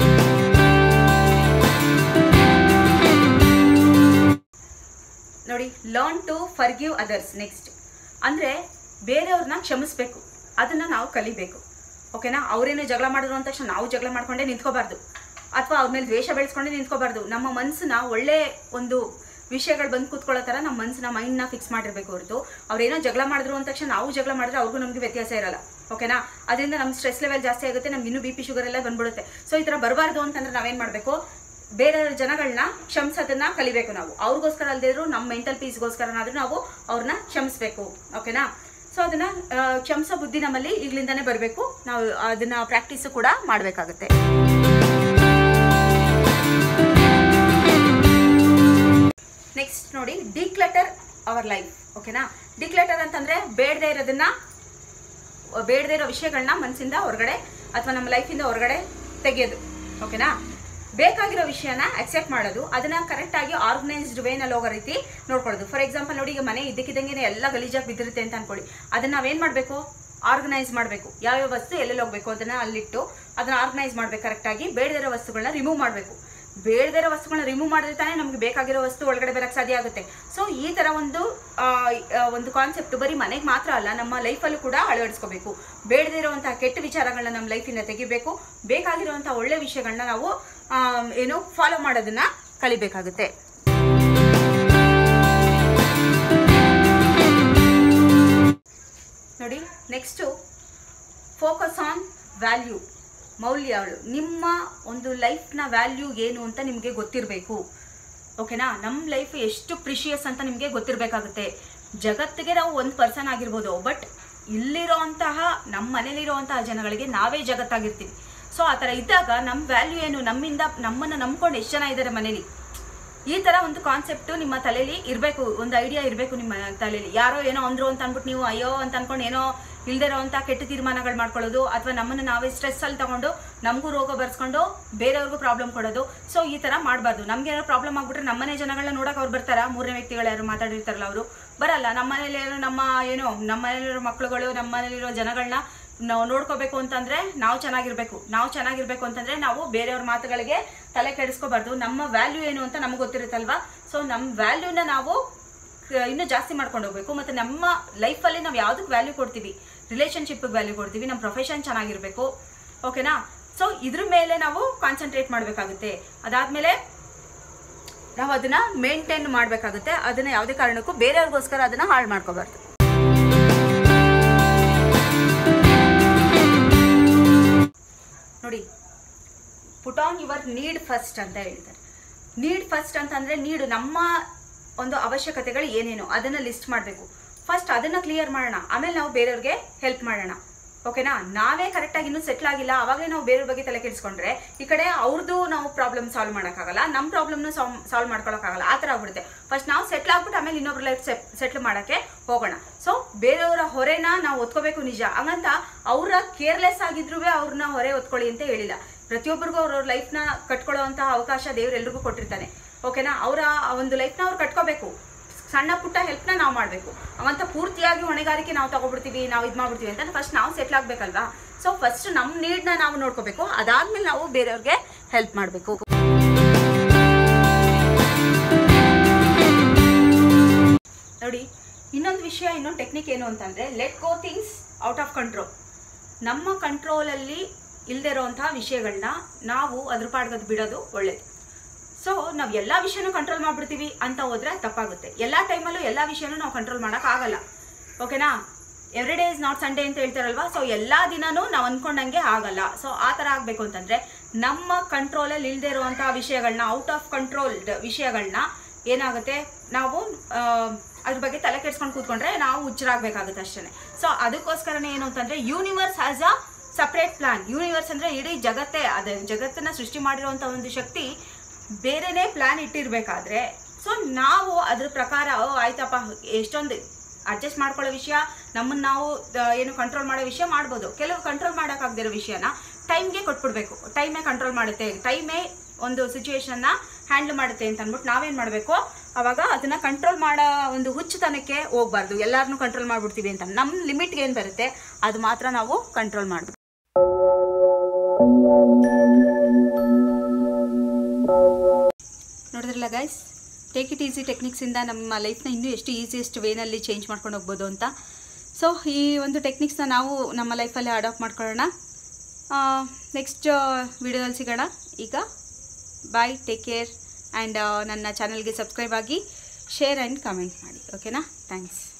ನೋಡಿ, learn to forgive others. Next ಅಂದ್ರೆ ಬೇರೆಯವ್ರನ್ನ ಕ್ಷಮಿಸ್ಬೇಕು, ಅದನ್ನ ನಾವು ಕಲಿಬೇಕು. ಓಕೆನಾ? ಅವರೇನು ಜಗಳ ಮಾಡಿದ್ರು ಅಂತ ತಕ್ಷಣ ನಾವು ಜಗಳ ಮಾಡ್ಕೊಂಡೇ ನಿಂತ್ಕೋಬಾರ್ದು, ಅಥವಾ ಅವ್ರ ಮೇಲೆ ದ್ವೇಷ ಬೆಳೆಸ್ಕೊಂಡೇ ನಿಂತ್ಕೋಬಾರ್ದು. ನಮ್ಮ ಮನಸ್ಸನ್ನ ಒಳ್ಳೆ ಒಂದು ವಿಷಯಗಳು ಬಂದು ಕೂತ್ಕೊಳ್ಳೋ ಥರ ನಮ್ಮ ಮನಸ್ಸನ್ನ ಮೈಂಡ್ನ ಫಿಕ್ಸ್ ಮಾಡಿರ್ಬೇಕು ಹೊರತು ಅವ್ರೇನೋ ಜಗಳ ಮಾಡಿದ್ರು ಅಂದ ತಕ್ಷಣ ನಾವು ಜಗಳ ಮಾಡಿದ್ರೆ ಅವ್ರಿಗೂ ನಮಗೆ ವ್ಯತ್ಯಾಸ ಇರಲ್ಲ. ಓಕೆನಾ? ಅದರಿಂದ ನಮ್ಮ ಸ್ಟ್ರೆಸ್ ಲೆವೆಲ್ ಜಾಸ್ತಿ ಆಗುತ್ತೆ, ನಮ್ಗೆ ಇನ್ನೂ BP ಶುಗರ್ ಎಲ್ಲ ಬಂದ್ಬಿಡುತ್ತೆ. ಸೊ ಈ ಥರ ಬರಬಾರ್ದು ಅಂತಂದ್ರೆ ನಾವೇನು ಮಾಡಬೇಕು? ಬೇರೆ ಜನಗಳನ್ನ ಕ್ಷಮಿಸೋದನ್ನ ಕಲಿಬೇಕು ನಾವು. ಅವ್ರಿಗೋಸ್ಕರ ಅಲ್ಲದೇ ಇದ್ರು ನಮ್ಮ ಮೆಂಟಲ್ ಪೀಸ್ಗೋಸ್ಕರನಾದ್ರೂ ನಾವು ಅವ್ರನ್ನ ಕ್ಷಮಿಸ್ಬೇಕು. ಓಕೆನಾ? ಸೊ ಅದನ್ನ ಕ್ಷಮಿಸೋ ಬುದ್ಧಿ ನಮ್ಮಲ್ಲಿ ಈಗಲಿಂದಾನೇ ಬರಬೇಕು. ನಾವು ಅದನ್ನ ಪ್ರಾಕ್ಟೀಸ್ ಕೂಡ ಮಾಡಬೇಕಾಗುತ್ತೆ. ನೆಕ್ಸ್ಟ್ ನೋಡಿ, ಡಿಕ್ಲಟರ್ ಅವರ್ ಲೈಫ್. ಓಕೆನಾ? ಡಿಕ್ಲಟರ್ ಅಂತಂದ್ರೆ ಬೇಡದೇ ಇರೋ ವಿಷಯಗಳನ್ನ ಮನಸ್ಸಿಂದ ಹೊರಗಡೆ ಅಥವಾ ನಮ್ಮ ಲೈಫಿಂದ ಹೊರಗಡೆ ತೆಗೆಯೋದು. ಓಕೆನಾ? ಬೇಕಾಗಿರೋ ವಿಷಯನ ಅಕ್ಸೆಪ್ಟ್ ಮಾಡೋದು, ಅದನ್ನ ಕರೆಕ್ಟಾಗಿ ಆರ್ಗನೈಸ್ಡ್ ವೇನಲ್ಲಿ ಹೋಗೋ ರೀತಿ ನೋಡ್ಕೊಳ್ಳೋದು. ಫಾರ್ ಎಕ್ಸಾಂಪಲ್ ನೋಡಿ, ಈಗ ಮನೆ ಇದ್ದಕ್ಕಿದ್ದಂಗೆ ಎಲ್ಲ ಗಲೀಜಾಗಿ ಬಿದ್ದಿರುತ್ತೆ ಅಂತ ಅನ್ಕೊಳ್ಳಿ. ಅದನ್ನ ನಾವೇನು ಮಾಡಬೇಕು? ಆರ್ಗನೈಸ್ ಮಾಡಬೇಕು. ಯಾವ್ಯಾವ ವಸ್ತು ಎಲ್ಲೆಲ್ಲಿ ಹೋಗ್ಬೇಕು ಅದನ್ನ ಅಲ್ಲಿಟ್ಟು ಅದನ್ನ ಆರ್ಗನೈಸ್ ಮಾಡ್ಬೇಕು ಕರೆಕ್ಟಾಗಿ. ಬೇಡದಿರೋ ವಸ್ತುಗಳನ್ನ ರಿಮೂವ್ ಮಾಡಬೇಕು. ಬೇಡದಿರೋ ವಸ್ತುಗಳನ್ನ ರಿಮೂವ್ ಮಾಡಿದ್ರೆ ತಾನೇ ನಮ್ಗೆ ಬೇಕಾಗಿರೋ ವಸ್ತು ಒಳಗಡೆ ಬರಕ್ಕೆ ಸಾಧ್ಯ ಆಗುತ್ತೆ. ಸೊ ಈ ಥರ ಒಂದು ಕಾನ್ಸೆಪ್ಟ್ ಬರೀ ಮನೆಗೆ ಮಾತ್ರ ಅಲ್ಲ, ನಮ್ಮ ಲೈಫಲ್ಲೂ ಕೂಡ ಅಳವಡಿಸ್ಕೋಬೇಕು. ಬೇಡದಿರುವಂತಹ ಕೆಟ್ಟ ವಿಚಾರಗಳನ್ನ ನಮ್ಮ ಲೈಫಿಂದ ತೆಗಿಬೇಕು. ಬೇಕಾಗಿರುವಂತಹ ಒಳ್ಳೆ ವಿಷಯಗಳನ್ನ ನಾವು ಫಾಲೋ ಮಾಡೋದನ್ನ ಕಲಿಬೇಕಾಗುತ್ತೆ. ನೋಡಿ, ನೆಕ್ಸ್ಟು ಫೋಕಸ್ ಆನ್ ವ್ಯಾಲ್ಯೂ, ಮೌಲ್ಯಗಳು. ನಿಮ್ಮ ಒಂದು ಲೈಫ್ನ ವ್ಯಾಲ್ಯೂ ಏನು ಅಂತ ನಿಮಗೆ ಗೊತ್ತಿರಬೇಕು. ಓಕೆನಾ? ನಮ್ಮ ಲೈಫ್ ಎಷ್ಟು ಪ್ರಿಷಿಯಸ್ ಅಂತ ನಿಮಗೆ ಗೊತ್ತಿರಬೇಕಾಗುತ್ತೆ. ಜಗತ್ತಿಗೆ ನಾವು ಒಂದು ಪರ್ಸನ್ ಆಗಿರ್ಬೋದು, ಬಟ್ ಇಲ್ಲಿರೋಂತಹ ನಮ್ಮ ಮನೇಲಿರೋವಂತಹ ಜನಗಳಿಗೆ ನಾವೇ ಜಗತ್ತಾಗಿರ್ತೀವಿ. ಸೊ ಆ ಥರ ಇದ್ದಾಗ ನಮ್ಮ ವ್ಯಾಲ್ಯೂ ಏನು, ನಮ್ಮನ್ನು ನಂಬ್ಕೊಂಡು ಎಷ್ಟು ಜನ ಇದ್ದಾರೆ ಮನೇಲಿ, ಈ ಥರ ಒಂದು ಕಾನ್ಸೆಪ್ಟು ನಿಮ್ಮ ತಲೆಯಲ್ಲಿ ಇರಬೇಕು. ಒಂದು ಐಡಿಯಾ ಇರಬೇಕು ನಿಮ್ಮ ತಲೆಯಲ್ಲಿ. ಯಾರೋ ಏನೋ ಅಂದರು ಅಂತ ಅಂದ್ಬಿಟ್ಟು ನೀವು ಅಯ್ಯೋ ಅಂತ ಅಂದ್ಕೊಂಡು ಏನೋ ಇಲ್ದಿರೋಂಥ ಕೆಟ್ಟ ತೀರ್ಮಾನಗಳು ಮಾಡ್ಕೊಳ್ಳೋದು, ಅಥವಾ ನಮ್ಮನ್ನು ನಾವೇ ಸ್ಟ್ರೆಸ್ಸಲ್ಲಿ ತಗೊಂಡು ನಮಗೂ ರೋಗ ಬರ್ಸ್ಕೊಂಡು ಬೇರೆಯವ್ರಿಗೂ ಪ್ರಾಬ್ಲಮ್ ಕೊಡೋದು. ಸೊ ಈ ಥರ ಮಾಡಬಾರ್ದು. ನಮ್ಗೆ ಏನೋ ಪ್ರಾಬ್ಲಮ್ ಆಗ್ಬಿಟ್ರೆ ನಮ್ಮನೆ ಜನಗಳನ್ನ ನೋಡೋಕೆ ಅವ್ರು ಬರ್ತಾರಾ? ಮೂರನೇ ವ್ಯಕ್ತಿಗಳು ಯಾರು ಮಾತಾಡಿರ್ತಾರಲ್ಲ ಅವರು ಬರಲ್ಲ. ನಮ್ಮ ಮನೇಲಿರೋ ಮಕ್ಳುಗಳು, ನಮ್ಮ ಮನೇಲಿರೋ ಜನಗಳನ್ನ ನಾವು ನೋಡ್ಕೋಬೇಕು ಅಂತಂದ್ರೆ ನಾವು ಚೆನ್ನಾಗಿರ್ಬೇಕು ಅಂತಂದ್ರೆ ನಾವು ಬೇರೆಯವ್ರ ಮಾತುಗಳಿಗೆ ತಲೆ ಕೆಡಿಸ್ಕೋಬಾರ್ದು. ನಮ್ಮ ವ್ಯಾಲ್ಯೂ ಏನು ಅಂತ ನಮ್ಗೆ ಗೊತ್ತಿರುತ್ತಲ್ವಾ? ಸೊ ನಮ್ಮ ವ್ಯಾಲ್ಯೂನ ನಾವು ಇನ್ನೂ ಜಾಸ್ತಿ ಮಾಡ್ಕೊಂಡು ಹೋಗ್ಬೇಕು. ಮತ್ತು ನಮ್ಮ ಲೈಫಲ್ಲಿ ನಾವು ಯಾವುದಕ್ಕೆ ವ್ಯಾಲ್ಯೂ ಕೊಡ್ತೀವಿ? ರಿಲೇಷನ್ಶಿಪ್ಗೆ ವ್ಯಾಲ್ಯೂ ಕೊಡ್ತೀವಿ. ನಮ್ಮ ಪ್ರೊಫೆಷನ್ ಚೆನ್ನಾಗಿರಬೇಕು. ಓಕೆನಾ? ಸೊ ಇದ್ರ ಮೇಲೆ ನಾವು ಕಾನ್ಸಂಟ್ರೇಟ್ ಮಾಡಬೇಕಾಗುತ್ತೆ. ಅದಾದಮೇಲೆ ನಾವು ಅದನ್ನು ಮೇಂಟೈನ್ ಮಾಡಬೇಕಾಗುತ್ತೆ. ಅದನ್ನು ಯಾವುದೇ ಕಾರಣಕ್ಕೂ ಬೇರೆಯವ್ರಿಗೋಸ್ಕರ ಅದನ್ನು ಹಾಳು ಮಾಡ್ಕೋಬಾರ್ದು. ನೋಡಿ, put on your need first ಅಂತ ಹೇಳ್ತಾರೆ. ನೀಡ್ ಫಸ್ಟ್ ಅಂತಂದರೆ ನಮ್ಮ ಒಂದು ಅವಶ್ಯಕತೆಗಳು ಏನೇನು ಅದನ್ನು ಲಿಸ್ಟ್ ಮಾಡಬೇಕು. ಫಸ್ಟ್ ಅದನ್ನು ಕ್ಲಿಯರ್ ಮಾಡೋಣ, ಆಮೇಲೆ ನಾವು ಬೇರೆಯವ್ರಿಗೆ ಹೆಲ್ಪ್ ಮಾಡೋಣ. ಓಕೆನಾ? ನಾವೇ ಕರೆಕ್ಟಾಗಿ ಇನ್ನೂ ಸೆಟ್ಲ್ ಆಗಿಲ್ಲ, ಆವಾಗಲೇ ನಾವು ಬೇರೆಯವ್ರ ಬಗ್ಗೆ ತಲೆ ಕೆಡಿಸ್ಕೊಂಡ್ರೆ ಈ ಕಡೆ ಅವ್ರದ್ದು ನಾವು ಪ್ರಾಬ್ಲಮ್ ಸಾಲ್ವ್ ಮಾಡೋಕ್ಕಾಗಲ್ಲ, ನಮ್ಮ ಪ್ರಾಬ್ಲಮ್ನು ಸಾಲ್ವ್ ಮಾಡ್ಕೊಳಕ್ಕಾಗಲ್ಲ. ಆ ಥರ ಆಗ್ಬಿಡುತ್ತೆ. ಫಸ್ಟ್ ನಾವು ಸೆಟ್ಲ್ ಆಗ್ಬಿಟ್ಟು ಆಮೇಲೆ ಇನ್ನೊಬ್ರ ಲೈಫ್ ಸೆಟ್ಲ್ ಮಾಡೋಕ್ಕೆ ಹೋಗೋಣ. ಸೊ ಬೇರೆಯವರ ಹೊರೆನ ನಾವು ಒತ್ಕೋಬೇಕು ನಿಜ, ಹಂಗಂತ ಅವರ ಕೇರ್ಲೆಸ್ ಆಗಿದ್ರೂ ಅವ್ರನ್ನ ಹೊರೆ ಒತ್ಕೊಳ್ಳಿ ಅಂತ ಹೇಳಿಲ್ಲ. ಪ್ರತಿಯೊಬ್ಬರಿಗೂ ಅವ್ರವ್ರ ಲೈಫ್ನ ಕಟ್ಕೊಳ್ಳೋವಂತಹ ಅವಕಾಶ ದೇವ್ರೆಲ್ರಿಗೂ ಕೊಟ್ಟಿರ್ತಾನೆ. ಓಕೆನಾ? ಅವರ ಒಂದು ಲೈಫ್ನ ಅವ್ರು ಕಟ್ಕೋಬೇಕು. ಸಣ್ಣ ಪುಟ್ಟ ಹೆಲ್ಪ್ನ ನಾವು ಮಾಡಬೇಕು. ಅವಂತ ಪೂರ್ತಿಯಾಗಿ ಹೊಣೆಗಾರಿಕೆ ನಾವು ತಗೊಬಿಡ್ತೀವಿ, ನಾವು ಇದು ಮಾಡ್ಬಿಡ್ತೀವಿ ಅಂತ ಫಸ್ಟ್ ನಾವು ಸೆಟ್ಲ್ ಆಗಬೇಕಲ್ವಾ? ಸೊ ಫಸ್ಟ್ ನಮ್ಮ ನೀಡ್ನ ನಾವು ನೋಡ್ಕೋಬೇಕು, ಅದಾದ್ಮೇಲೆ ನಾವು ಬೇರೆಯವ್ರಿಗೆ ಹೆಲ್ಪ್ ಮಾಡಬೇಕು. ನೋಡಿ, ಇನ್ನೊಂದು ವಿಷಯ, ಇನ್ನೊಂದು ಟೆಕ್ನಿಕ್ ಏನು ಅಂತಂದರೆ let go things out of control. ನಮ್ಮ ಕಂಟ್ರೋಲಲ್ಲಿ ಇಲ್ಲದೆ ಇರೋವಂತಹ ವಿಷಯಗಳನ್ನ ನಾವು ಅದ್ರ ಪಾಡ್ಗದು ಬಿಡೋದು ಒಳ್ಳೇದು. ಸೊ ನಾವು ಎಲ್ಲ ವಿಷಯನೂ ಕಂಟ್ರೋಲ್ ಮಾಡ್ಬಿಡ್ತೀವಿ ಅಂತ ಹೋದ್ರೆ ತಪ್ಪಾಗುತ್ತೆ. ಎಲ್ಲ ಟೈಮಲ್ಲೂ ಎಲ್ಲ ವಿಷಯನೂ ನಾವು ಕಂಟ್ರೋಲ್ ಮಾಡೋಕ್ಕಾಗಲ್ಲ. ಓಕೆನಾ? Every day is not Sunday ಅಂತ ಹೇಳ್ತಾರಲ್ವಾ. ಸೊ ಎಲ್ಲ ದಿನನೂ ನಾವು ಅಂದ್ಕೊಂಡಂಗೆ ಆಗಲ್ಲ. ಸೊ ಆ ಥರ ಆಗಬೇಕು ಅಂತಂದರೆ ನಮ್ಮ ಕಂಟ್ರೋಲಲ್ಲಿ ಇಲ್ಲದೆ ಇರುವಂತಹ ವಿಷಯಗಳನ್ನ, ಔಟ್ ಆಫ್ ಕಂಟ್ರೋಲ್ಡ್ ವಿಷಯಗಳನ್ನ ಏನಾಗುತ್ತೆ, ನಾವು ಅದ್ರ ಬಗ್ಗೆ ತಲೆ ಕೆಡ್ಸ್ಕೊಂಡು ಕೂತ್ಕೊಂಡ್ರೆ ನಾವು ಹುಚ್ಚರಾಗಬೇಕಾಗುತ್ತೆ ಅಷ್ಟೇ. ಸೊ ಅದಕ್ಕೋಸ್ಕರನೇ ಏನು ಅಂತಂದರೆ universe has a separate plan. Universe ಅಂದರೆ ಇಡೀ ಜಗತ್ತೇ, ಅದೇ ಜಗತ್ತನ್ನು ಸೃಷ್ಟಿ ಮಾಡಿರುವಂಥ ಒಂದು ಶಕ್ತಿ ಬೇರೆನೇ ಪ್ಲಾನ್ ಇಟ್ಟಿರಬೇಕಾದ್ರೆ ಸೊ ನಾವು ಅದ್ರ ಪ್ರಕಾರ ಆಯ್ತಪ್ಪ, ಎಷ್ಟೊಂದು ಅಡ್ಜಸ್ಟ್ ಮಾಡ್ಕೊಳ್ಳೋ ವಿಷಯ, ನಮ್ಮನ್ನು ನಾವು ಏನು ಕಂಟ್ರೋಲ್ ಮಾಡೋ ವಿಷಯ ಮಾಡ್ಬೋದು. ಕೆಲವು ಕಂಟ್ರೋಲ್ ಮಾಡೋಕ್ಕಾಗದಿರೋ ವಿಷಯನ ಟೈಮ್ಗೆ ಕೊಟ್ಬಿಡ್ಬೇಕು. ಟೈಮೇ ಕಂಟ್ರೋಲ್ ಮಾಡುತ್ತೆ, ಟೈಮೇ ಒಂದು ಸಿಚುವೇಶನ್ನ ಹ್ಯಾಂಡಲ್ ಮಾಡುತ್ತೆ ಅಂತ ಅಂದ್ಬಿಟ್ಟು ನಾವೇನು ಮಾಡಬೇಕು, ಅವಾಗ ಅದನ್ನು ಕಂಟ್ರೋಲ್ ಮಾಡೋ ಒಂದು ಹುಚ್ಚುತನಕ್ಕೆ ಹೋಗ್ಬಾರ್ದು. ಎಲ್ಲರನ್ನೂ ಕಂಟ್ರೋಲ್ ಮಾಡಿಬಿಡ್ತೀವಿ ಅಂತ. ನಮ್ಮ ಲಿಮಿಟ್ಗೆ ಏನು ಬರುತ್ತೆ ಅದು ಮಾತ್ರ ನಾವು ಕಂಟ್ರೋಲ್ ಮಾಡಬೇಕು. ನೋಡಿದ್ರಲ್ಲ ಗೈಸ್, ಟೇಕ್ ಇಟ್ ಈಸಿ ಟೆಕ್ನಿಕ್ಸಿಂದ ನಮ್ಮ ಲೈಫ್ನ ಇನ್ನೂ ಎಷ್ಟು ಈಸಿಯೆಸ್ಟ್ ವೇನಲ್ಲಿ ಚೇಂಜ್ ಮಾಡ್ಕೊಂಡು ಹೋಗ್ಬೋದು ಅಂತ. ಸೊ ಈ ಒಂದು ಟೆಕ್ನಿಕ್ಸ್ನ ನಾವು ನಮ್ಮ ಲೈಫಲ್ಲಿ ಅಡಾಪ್ಟ್ ಮಾಡ್ಕೊಳ್ಳೋಣ. ನೆಕ್ಸ್ಟ್ ವಿಡಿಯೋದಲ್ಲಿ ಸಿಗೋಣ. ಈಗ ಬಾಯ್, ಟೇಕ್ ಕೇರ್ ಆ್ಯಂಡ್ ನನ್ನ ಚಾನಲ್ಗೆ ಸಬ್ಸ್ಕ್ರೈಬ್ ಆಗಿ, ಶೇರ್ ಆ್ಯಂಡ್ ಕಮೆಂಟ್ ಮಾಡಿ. ಓಕೆನಾ? ಥ್ಯಾಂಕ್ಸ್.